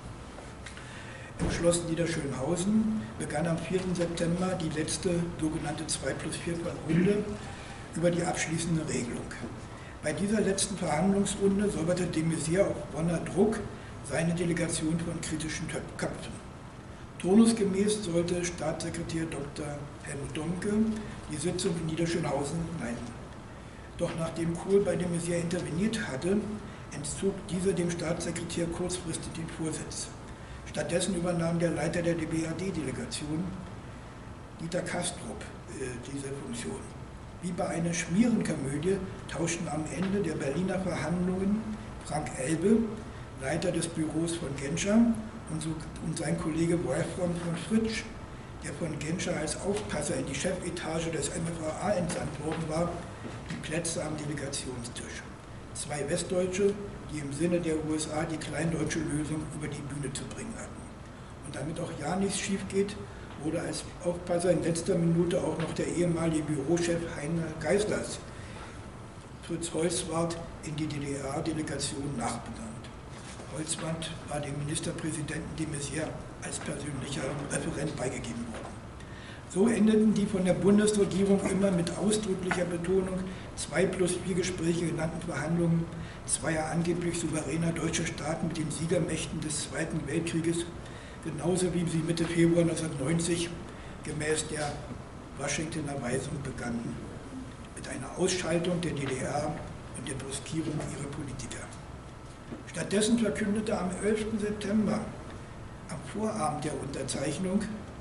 Im Schloss Niederschönhausen begann am vierten September die letzte sogenannte zwei plus vier Runde über die abschließende Regelung. Bei dieser letzten Verhandlungsrunde säuberte de Maizière auf Bonner Druck seine Delegation von kritischen Köpfen. Turnusgemäß sollte Staatssekretär Doktor Helmut Domke die Sitzung in Niederschönhausen leiten. Doch nachdem Kohl bei de Maizière interveniert hatte, entzog dieser dem Staatssekretär kurzfristig den Vorsitz. Stattdessen übernahm der Leiter der B R D-Delegation, Dieter Kastrup, äh, diese Funktion. Wie bei einer Schmierenkomödie tauschten am Ende der Berliner Verhandlungen Frank Elbe, Leiter des Büros von Genscher, und, so, und sein Kollege Wolfram von Fritsch, der von Genscher als Aufpasser in die Chefetage des M F A A entsandt worden war, die Plätze am Delegationstisch. Zwei Westdeutsche, die im Sinne der U S A die kleindeutsche Lösung über die Bühne zu bringen hatten. Und damit auch ja nichts schief geht, wurde als Aufpasser in letzter Minute auch noch der ehemalige Bürochef Heiner Geislers, Fritz Holzwarth, in die D D R-Delegation nachbenannt. Holzwarth war dem Ministerpräsidenten de Maizière als persönlicher Referent beigegeben worden. So endeten die von der Bundesregierung immer mit ausdrücklicher Betonung zwei plus vier Gespräche genannten Verhandlungen zweier angeblich souveräner deutscher Staaten mit den Siegermächten des Zweiten Weltkrieges, genauso wie sie Mitte Februar neunzehnhundertneunzig gemäß der Washingtoner Weisung begannen, mit einer Ausschaltung der D D R und der Brüskierung ihrer Politiker. Stattdessen verkündete am elften September, am Vorabend der Unterzeichnung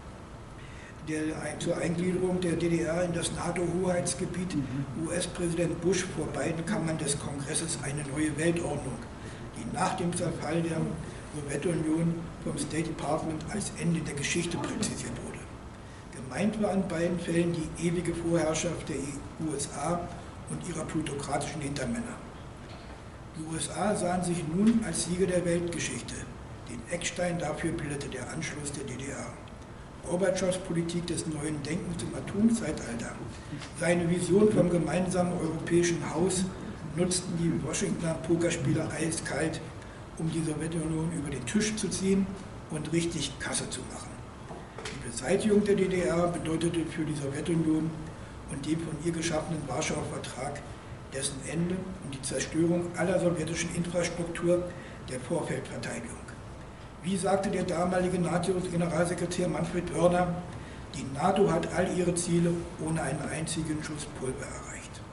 der, zur Eingliederung der D D R in das NATO-Hoheitsgebiet, U S-Präsident Bush vor beiden Kammern des Kongresses eine neue Weltordnung, die nach dem Zerfall der Sowjetunion vom State Department als Ende der Geschichte präzisiert wurde. Gemeint war in beiden Fällen die ewige Vorherrschaft der U S A und ihrer plutokratischen Hintermänner. Die U S A sahen sich nun als Sieger der Weltgeschichte. Den Eckstein dafür bildete der Anschluss der D D R. Gorbatschows Politik des neuen Denkens im Atomzeitalter, seine Vision vom gemeinsamen europäischen Haus nutzten die Washingtoner Pokerspieler eiskalt, um die Sowjetunion über den Tisch zu ziehen und richtig Kasse zu machen. Die Beseitigung der D D R bedeutete für die Sowjetunion und den von ihr geschaffenen Warschauer Vertrag dessen Ende und die Zerstörung aller sowjetischen Infrastruktur der Vorfeldverteidigung. Wie sagte der damalige NATO-Generalsekretär Manfred Wörner, die NATO hat all ihre Ziele ohne einen einzigen Schuss Pulver erreicht.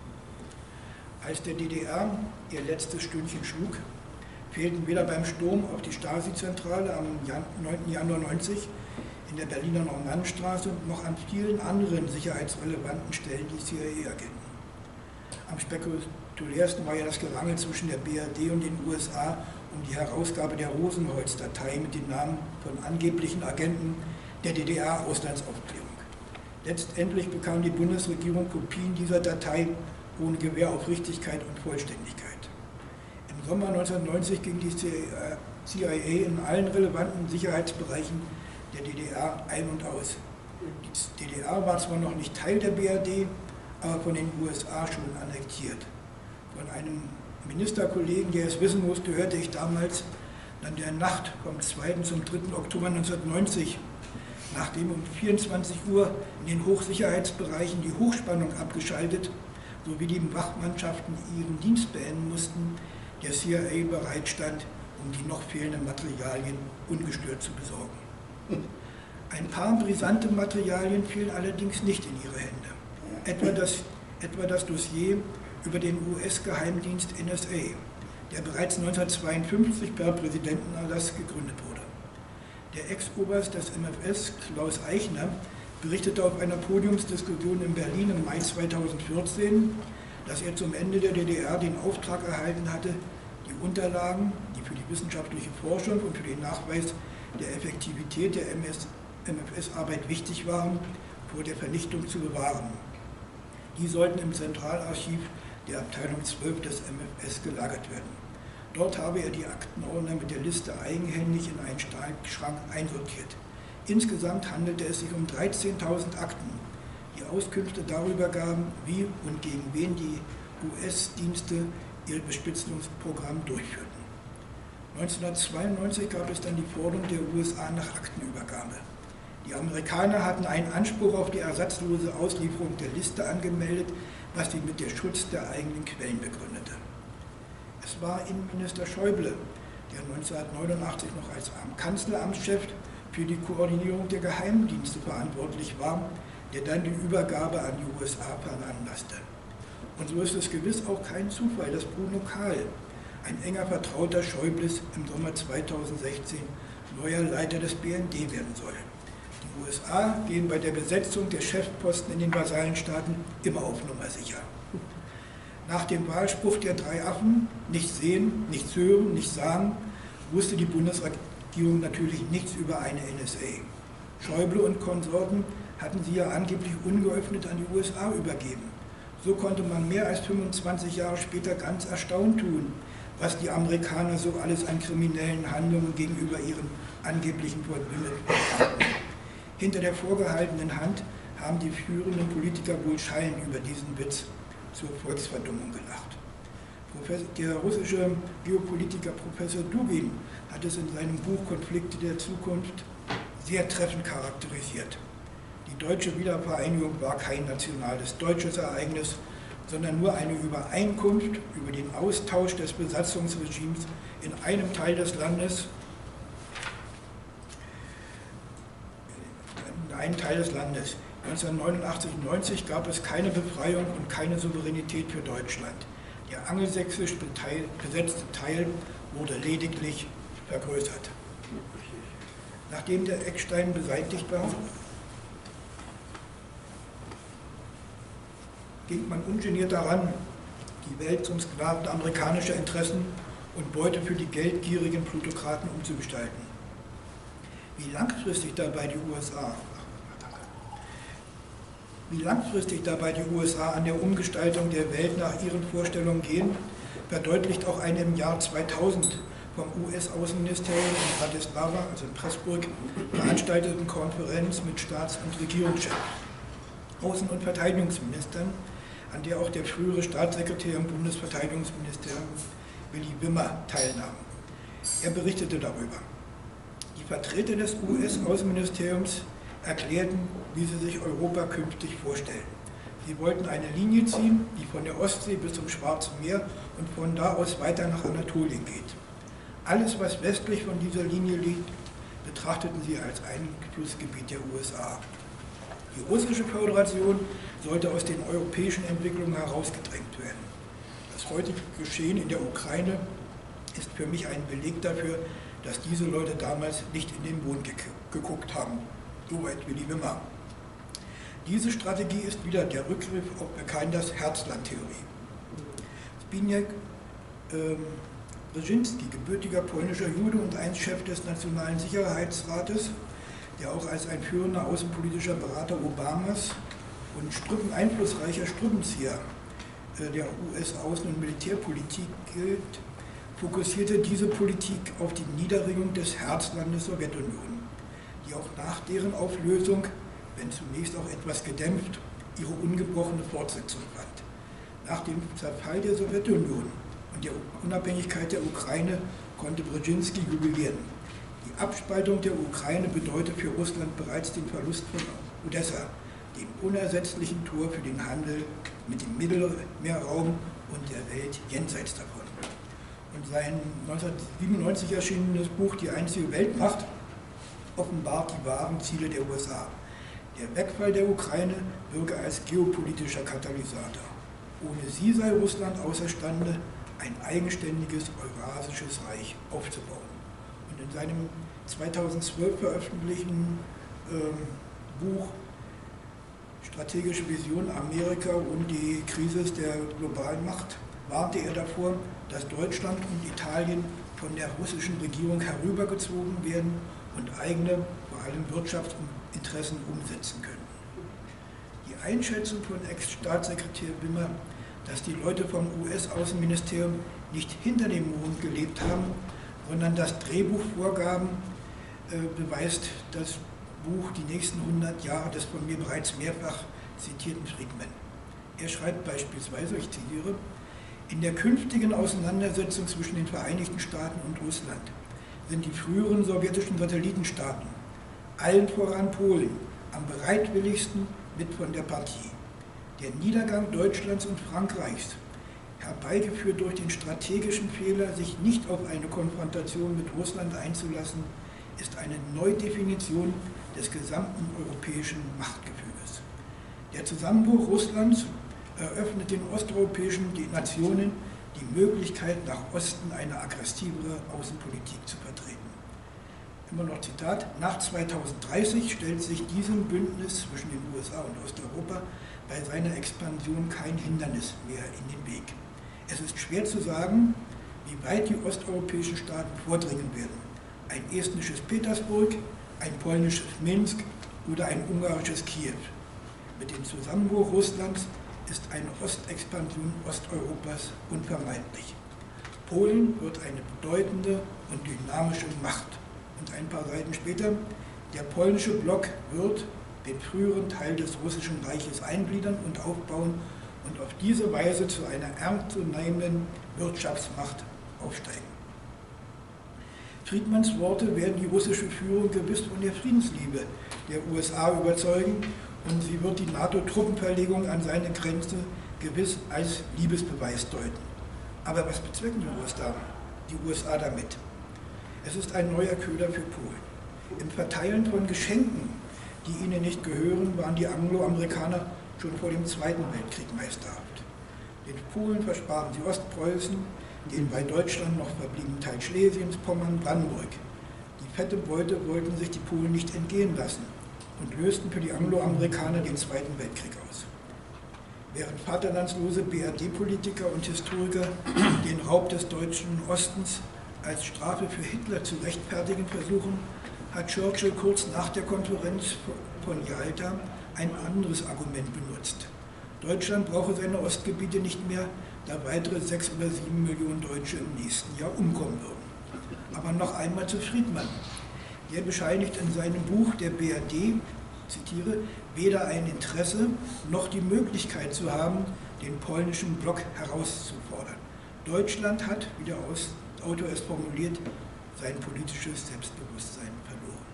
Als der D D R ihr letztes Stündchen schlug, fehlten weder beim Sturm auf die Stasi-Zentrale am neunten Januar neunzig in der Berliner Normannenstraße noch an vielen anderen sicherheitsrelevanten Stellen die C I A-Agenten. Am spektakulärsten war ja das Gerangel zwischen der B R D und den U S A um die Herausgabe der Rosenholz-Datei mit den Namen von angeblichen Agenten der D D R-Auslandsaufklärung. Letztendlich bekam die Bundesregierung Kopien dieser Datei ohne Gewähr auf Richtigkeit und Vollständigkeit. Im Sommer neunzehnhundertneunzig ging die C I A in allen relevanten Sicherheitsbereichen der D D R ein und aus. Die D D R war zwar noch nicht Teil der B R D, aber von den U S A schon annektiert. Von einem Ministerkollegen, der es wissen musste, hörte ich damals, in der Nacht vom zweiten zum dritten Oktober neunzehnhundertneunzig, nachdem um vierundzwanzig Uhr in den Hochsicherheitsbereichen die Hochspannung abgeschaltet sowie die Wachmannschaften ihren Dienst beenden mussten, der C I A bereitstand, um die noch fehlenden Materialien ungestört zu besorgen. Ein paar brisante Materialien fielen allerdings nicht in ihre Hände. Etwa das, etwa das Dossier über den U S-Geheimdienst N S A, der bereits neunzehnhundertzweiundfünfzig per Präsidentenerlass gegründet wurde. Der Ex-Oberst des M F S, Klaus Eichner, berichtete auf einer Podiumsdiskussion in Berlin im Mai zweitausendvierzehn, dass er zum Ende der D D R den Auftrag erhalten hatte, die Unterlagen, die für die wissenschaftliche Forschung und für den Nachweis der Effektivität der M F S-Arbeit wichtig waren, vor der Vernichtung zu bewahren. Die sollten im Zentralarchiv der Abteilung zwölf des M F S gelagert werden. Dort habe er die Aktenordner mit der Liste eigenhändig in einen Stahlschrank einsortiert. Insgesamt handelte es sich um dreizehntausend Akten, die Auskünfte darüber gaben, wie und gegen wen die U S-Dienste ihr Bespitzungsprogramm durchführten. neunzehnhundertzweiundneunzig gab es dann die Forderung der U S A nach Aktenübergabe. Die Amerikaner hatten einen Anspruch auf die ersatzlose Auslieferung der Liste angemeldet, was sie mit dem Schutz der eigenen Quellen begründete. Es war Innenminister Schäuble, der neunzehnhundertneunundachtzig noch als Kanzleramtschef für die Koordinierung der Geheimdienste verantwortlich war, der dann die Übergabe an die U S A veranlasste. Und so ist es gewiss auch kein Zufall, dass Bruno Kahl, ein enger Vertrauter Schäubles, im Sommer zweitausendsechzehn neuer Leiter des B N D werden soll. Die U S A gehen bei der Besetzung der Chefposten in den Vasallenstaaten immer auf Nummer sicher. Nach dem Wahlspruch der drei Affen, nichts sehen, nichts hören, nichts sagen, wusste die Bundesregierung natürlich nichts über eine N S A. Schäuble und Konsorten hatten sie ja angeblich ungeöffnet an die U S A übergeben. So konnte man mehr als fünfundzwanzig Jahre später ganz erstaunt tun, was die Amerikaner so alles an kriminellen Handlungen gegenüber ihren angeblichen Verbündeten hatten. Hinter der vorgehaltenen Hand haben die führenden Politiker wohl schallend über diesen Witz zur Volksverdummung gelacht. Der russische Geopolitiker Professor Dugin hat es in seinem Buch Konflikte der Zukunft sehr treffend charakterisiert. Die deutsche Wiedervereinigung war kein nationales deutsches Ereignis, sondern nur eine Übereinkunft über den Austausch des Besatzungsregimes in einem Teil des Landes, in einem Teil des Landes. neunzehnhundertneunundachtzig neunzig gab es keine Befreiung und keine Souveränität für Deutschland. Der angelsächsisch besetzte Teil wurde lediglich vergrößert. Nachdem der Eckstein beseitigt war, ging man ungeniert daran, die Welt zum Sklaven amerikanischer Interessen und Beute für die geldgierigen Plutokraten umzugestalten. Wie langfristig dabei die U S A Wie langfristig dabei die U S A an der Umgestaltung der Welt nach ihren Vorstellungen gehen, verdeutlicht auch eine im Jahr zweitausend vom U S-Außenministerium in Bratislava, also in Pressburg, veranstalteten Konferenz mit Staats- und Regierungschefs, Außen- und Verteidigungsministern, an der auch der frühere Staatssekretär im Bundesverteidigungsministerium Willy Wimmer teilnahm. Er berichtete darüber. Die Vertreter des U S-Außenministeriums erklärten, wie sie sich Europa künftig vorstellen. Sie wollten eine Linie ziehen, die von der Ostsee bis zum Schwarzen Meer und von da aus weiter nach Anatolien geht. Alles, was westlich von dieser Linie liegt, betrachteten sie als Einflussgebiet der U S A. Die russische Föderation sollte aus den europäischen Entwicklungen herausgedrängt werden. Das heutige Geschehen in der Ukraine ist für mich ein Beleg dafür, dass diese Leute damals nicht in den Mond geguckt haben. Soweit Willy Wimmer. Diese Strategie ist wieder der Rückgriff auf Bekanntes Herzland-Theorie. Zbigniew ähm, Brzezinski, gebürtiger polnischer Jude und einst Chef des Nationalen Sicherheitsrates, der auch als ein führender außenpolitischer Berater Obamas und strüppen, einflussreicher Strippenzieher äh, der U S-Außen- und Militärpolitik gilt, fokussierte diese Politik auf die Niederringung des Herzlandes Sowjetunion, die auch nach deren Auflösung, wenn zunächst auch etwas gedämpft, ihre ungebrochene Fortsetzung fand. Nach dem Zerfall der Sowjetunion und der Unabhängigkeit der Ukraine konnte Brzezinski jubilieren. Die Abspaltung der Ukraine bedeutet für Russland bereits den Verlust von Odessa, dem unersetzlichen Tor für den Handel mit dem Mittelmeerraum und der Welt jenseits davon. Und sein neunzehnhundertsiebenundneunzig erschienenes Buch Die einzige Weltmacht offenbart die wahren Ziele der U S A. Der Wegfall der Ukraine wirke als geopolitischer Katalysator. Ohne sie sei Russland außerstande, ein eigenständiges Eurasisches Reich aufzubauen. Und in seinem zweitausendzwölf veröffentlichten ähm, Buch Strategische Vision Amerika und die Krise der globalen Macht warnte er davor, dass Deutschland und Italien von der russischen Regierung herübergezogen werden und eigene, vor allem Wirtschaftsinteressen umsetzen können. Die Einschätzung von Ex-Staatssekretär Wimmer, dass die Leute vom U S-Außenministerium nicht hinter dem Mond gelebt haben, sondern das Drehbuch vorgaben, äh, beweist das Buch Die nächsten hundert Jahre des von mir bereits mehrfach zitierten Friedman. Er schreibt beispielsweise, ich zitiere, in der künftigen Auseinandersetzung zwischen den Vereinigten Staaten und Russland sind die früheren sowjetischen Satellitenstaaten, allen voran Polen, am bereitwilligsten mit von der Partie. Der Niedergang Deutschlands und Frankreichs, herbeigeführt durch den strategischen Fehler, sich nicht auf eine Konfrontation mit Russland einzulassen, ist eine Neudefinition des gesamten europäischen Machtgefüges. Der Zusammenbruch Russlands eröffnet den osteuropäischen Nationen die Möglichkeit, nach Osten eine aggressivere Außenpolitik zu vertreten. Immer noch Zitat, nach zweitausenddreißig stellt sich diesem Bündnis zwischen den U S A und Osteuropa bei seiner Expansion kein Hindernis mehr in den Weg. Es ist schwer zu sagen, wie weit die osteuropäischen Staaten vordringen werden. Ein estnisches Petersburg, ein polnisches Minsk oder ein ungarisches Kiew. Mit dem Zusammenbruch Russlands ist eine Ostexpansion Osteuropas unvermeidlich. Polen wird eine bedeutende und dynamische Macht. Und ein paar Seiten später, der polnische Block wird den früheren Teil des Russischen Reiches eingliedern und aufbauen und auf diese Weise zu einer ernstzunehmenden Wirtschaftsmacht aufsteigen. Friedmans Worte werden die russische Führung gewiss von der Friedensliebe der U S A überzeugen und sie wird die NATO-Truppenverlegung an seine Grenze gewiss als Liebesbeweis deuten. Aber was bezwecken die U S A, die U S A damit? Es ist ein neuer Köder für Polen. Im Verteilen von Geschenken, die ihnen nicht gehören, waren die Angloamerikaner schon vor dem Zweiten Weltkrieg meisterhaft. Den Polen versprachen sie Ostpreußen, den bei Deutschland noch verbliebenen Teil Schlesiens, Pommern, Brandenburg. Die fette Beute wollten sich die Polen nicht entgehen lassen und lösten für die Angloamerikaner den Zweiten Weltkrieg aus. Während vaterlandslose B R D-Politiker und Historiker den Raub des deutschen Ostens als Strafe für Hitler zu rechtfertigen versuchen, hat Churchill kurz nach der Konferenz von Jalta ein anderes Argument benutzt. Deutschland brauche seine Ostgebiete nicht mehr, da weitere sechs oder sieben Millionen Deutsche im nächsten Jahr umkommen würden. Aber noch einmal zu Friedman. Der bescheinigt in seinem Buch der B R D, zitiere, weder ein Interesse noch die Möglichkeit zu haben, den polnischen Block herauszufordern. Deutschland hat, wie der Autor es formuliert, sein politisches Selbstbewusstsein verloren.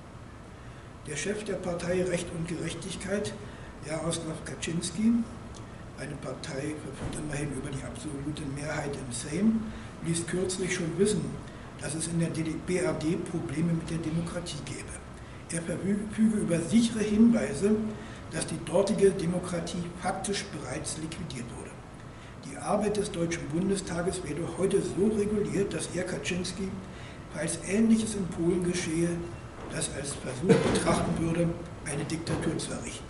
Der Chef der Partei Recht und Gerechtigkeit, Jaroslaw Kaczynski, eine Partei verfügt immerhin über die absolute Mehrheit im Sejm, ließ kürzlich schon wissen, dass es in der B R D Probleme mit der Demokratie gäbe. Er verfüge über sichere Hinweise, dass die dortige Demokratie faktisch bereits liquidiert wurde. Die Arbeit des Deutschen Bundestages werde heute so reguliert, dass er, Kaczynski, falls Ähnliches in Polen geschehe, das als Versuch betrachten würde, eine Diktatur zu errichten.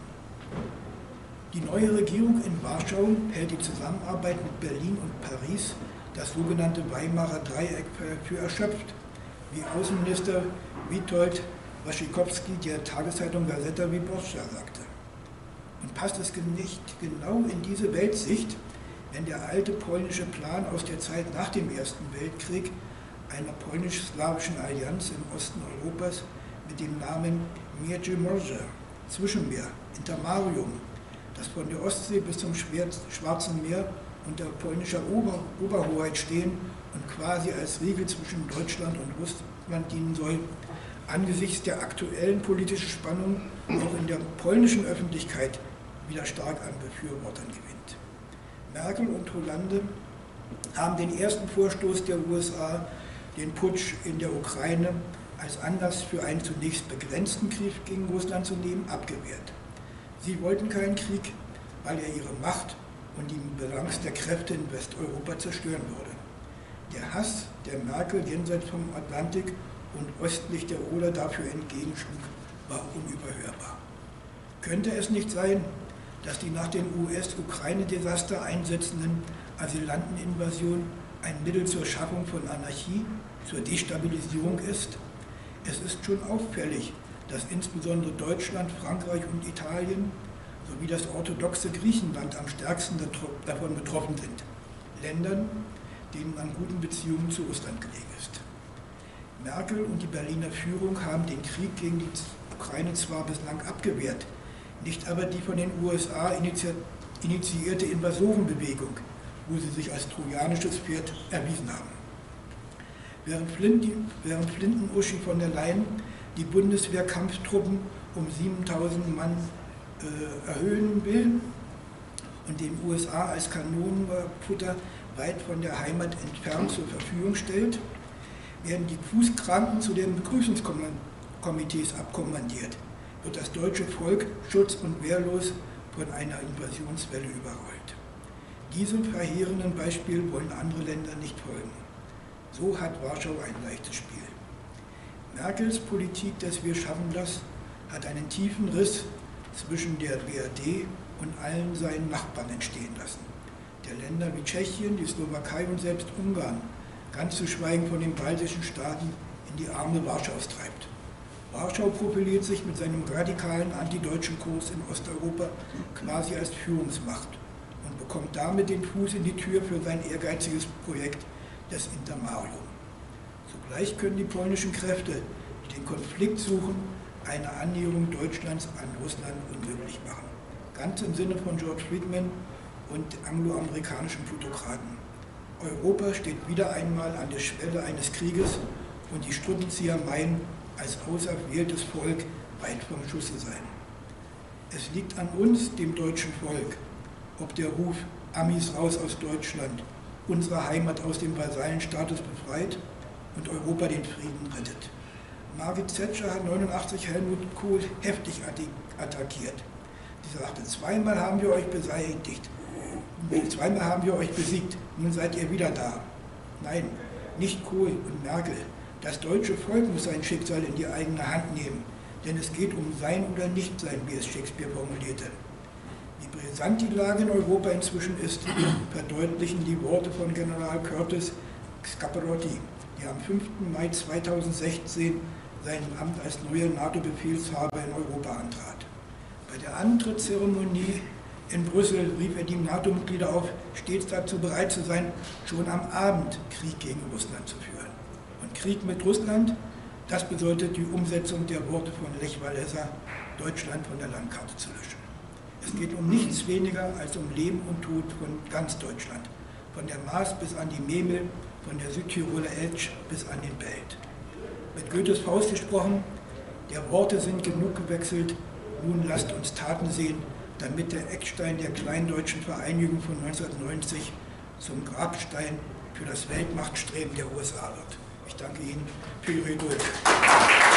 Die neue Regierung in Warschau hält die Zusammenarbeit mit Berlin und Paris, das sogenannte Weimarer Dreieck, für erschöpft, wie Außenminister Witold Waszczykowski der Tageszeitung Gazeta Wyborcza sagte. Und passt es nicht genau in diese Weltsicht, wenn der alte polnische Plan aus der Zeit nach dem Ersten Weltkrieg einer polnisch-slawischen Allianz im Osten Europas mit dem Namen Międzymorze, Zwischenmeer, Intermarium, das von der Ostsee bis zum Schwarzen Meer unter polnischer Ober Oberhoheit stehen und quasi als Riegel zwischen Deutschland und Russland dienen soll, angesichts der aktuellen politischen Spannung auch in der polnischen Öffentlichkeit wieder stark an Befürwortern gewinnt. Merkel und Hollande haben den ersten Vorstoß der U S A, den Putsch in der Ukraine, als Anlass für einen zunächst begrenzten Krieg gegen Russland zu nehmen, abgewehrt. Sie wollten keinen Krieg, weil er ihre Macht und die Balance der Kräfte in Westeuropa zerstören würde. Der Hass der Merkel jenseits vom Atlantik und östlich der Oder dafür entgegenschlug, war unüberhörbar. Könnte es nicht sein, dass die nach dem U S-Ukraine-Desaster einsetzenden Asylanteninvasion ein Mittel zur Schaffung von Anarchie, zur Destabilisierung ist? Es ist schon auffällig, dass insbesondere Deutschland, Frankreich und Italien sowie das orthodoxe Griechenland am stärksten davon betroffen sind. Ländern, denen an guten Beziehungen zu Russland gelegen ist. Merkel und die Berliner Führung haben den Krieg gegen die Ukraine zwar bislang abgewehrt, nicht aber die von den U S A initiierte Invasorenbewegung, wo sie sich als trojanisches Pferd erwiesen haben. Während, Flint, während Flinten-Uschi von der Leyen die Bundeswehrkampftruppen um siebentausend Mann äh, erhöhen will und den U S A als Kanonenfutter weit von der Heimat entfernt zur Verfügung stellt, werden die Fußkranken zu den Begrüßungskomitees abkommandiert, wird das deutsche Volk schutz- und wehrlos von einer Invasionswelle überrollt. Diesem verheerenden Beispiel wollen andere Länder nicht folgen. So hat Warschau ein leichtes Spiel. Merkels Politik des Wir schaffen das hat einen tiefen Riss zwischen der B R D und allen seinen Nachbarn entstehen lassen, der Länder wie Tschechien, die Slowakei und selbst Ungarn, ganz zu schweigen von den baltischen Staaten, in die Arme Warschaus treibt. Warschau profiliert sich mit seinem radikalen antideutschen Kurs in Osteuropa quasi als Führungsmacht und bekommt damit den Fuß in die Tür für sein ehrgeiziges Projekt des Intermarium. Zugleich können die polnischen Kräfte, die den Konflikt suchen, eine Annäherung Deutschlands an Russland unmöglich machen. Ganz im Sinne von George Friedman und angloamerikanischen Plutokraten. Europa steht wieder einmal an der Schwelle eines Krieges und die Strippenzieher meinen, als auserwähltes Volk weit vom Schusse sein. Es liegt an uns, dem deutschen Volk, ob der Ruf Amis raus aus Deutschland unsere Heimat aus dem Vasallenstatus befreit und Europa den Frieden rettet. Margaret Thatcher hat neunundachtzig Helmut Kohl heftig attackiert. Sie sagte, zweimal haben wir euch beseitigt, zweimal haben wir euch besiegt, nun seid ihr wieder da. Nein, nicht Kohl und Merkel. Das deutsche Volk muss sein Schicksal in die eigene Hand nehmen, denn es geht um sein oder Nichtsein, wie es Shakespeare formulierte. Wie brisant die Lage in Europa inzwischen ist, verdeutlichen die Worte von General Curtis Scaparotti, der am fünften Mai zweitausendsechzehn sein Amt als neuer NATO-Befehlshaber in Europa antrat. Bei der Antrittszeremonie in Brüssel rief er die NATO-Mitglieder auf, stets dazu bereit zu sein, schon am Abend Krieg gegen Russland zu führen. Und Krieg mit Russland, das bedeutet die Umsetzung der Worte von Lech Walesa, Deutschland von der Landkarte zu löschen. Es geht um nichts weniger als um Leben und Tod von ganz Deutschland, von der Maas bis an die Memel, von der Südtiroler Elch bis an den Belt. Mit Goethes Faust gesprochen, der Worte sind genug gewechselt, nun lasst uns Taten sehen, damit der Eckstein der kleindeutschen Vereinigung von neunzehnhundertneunzig zum Grabstein für das Weltmachtstreben der U S A wird. Ich danke Ihnen für Ihre Geduld.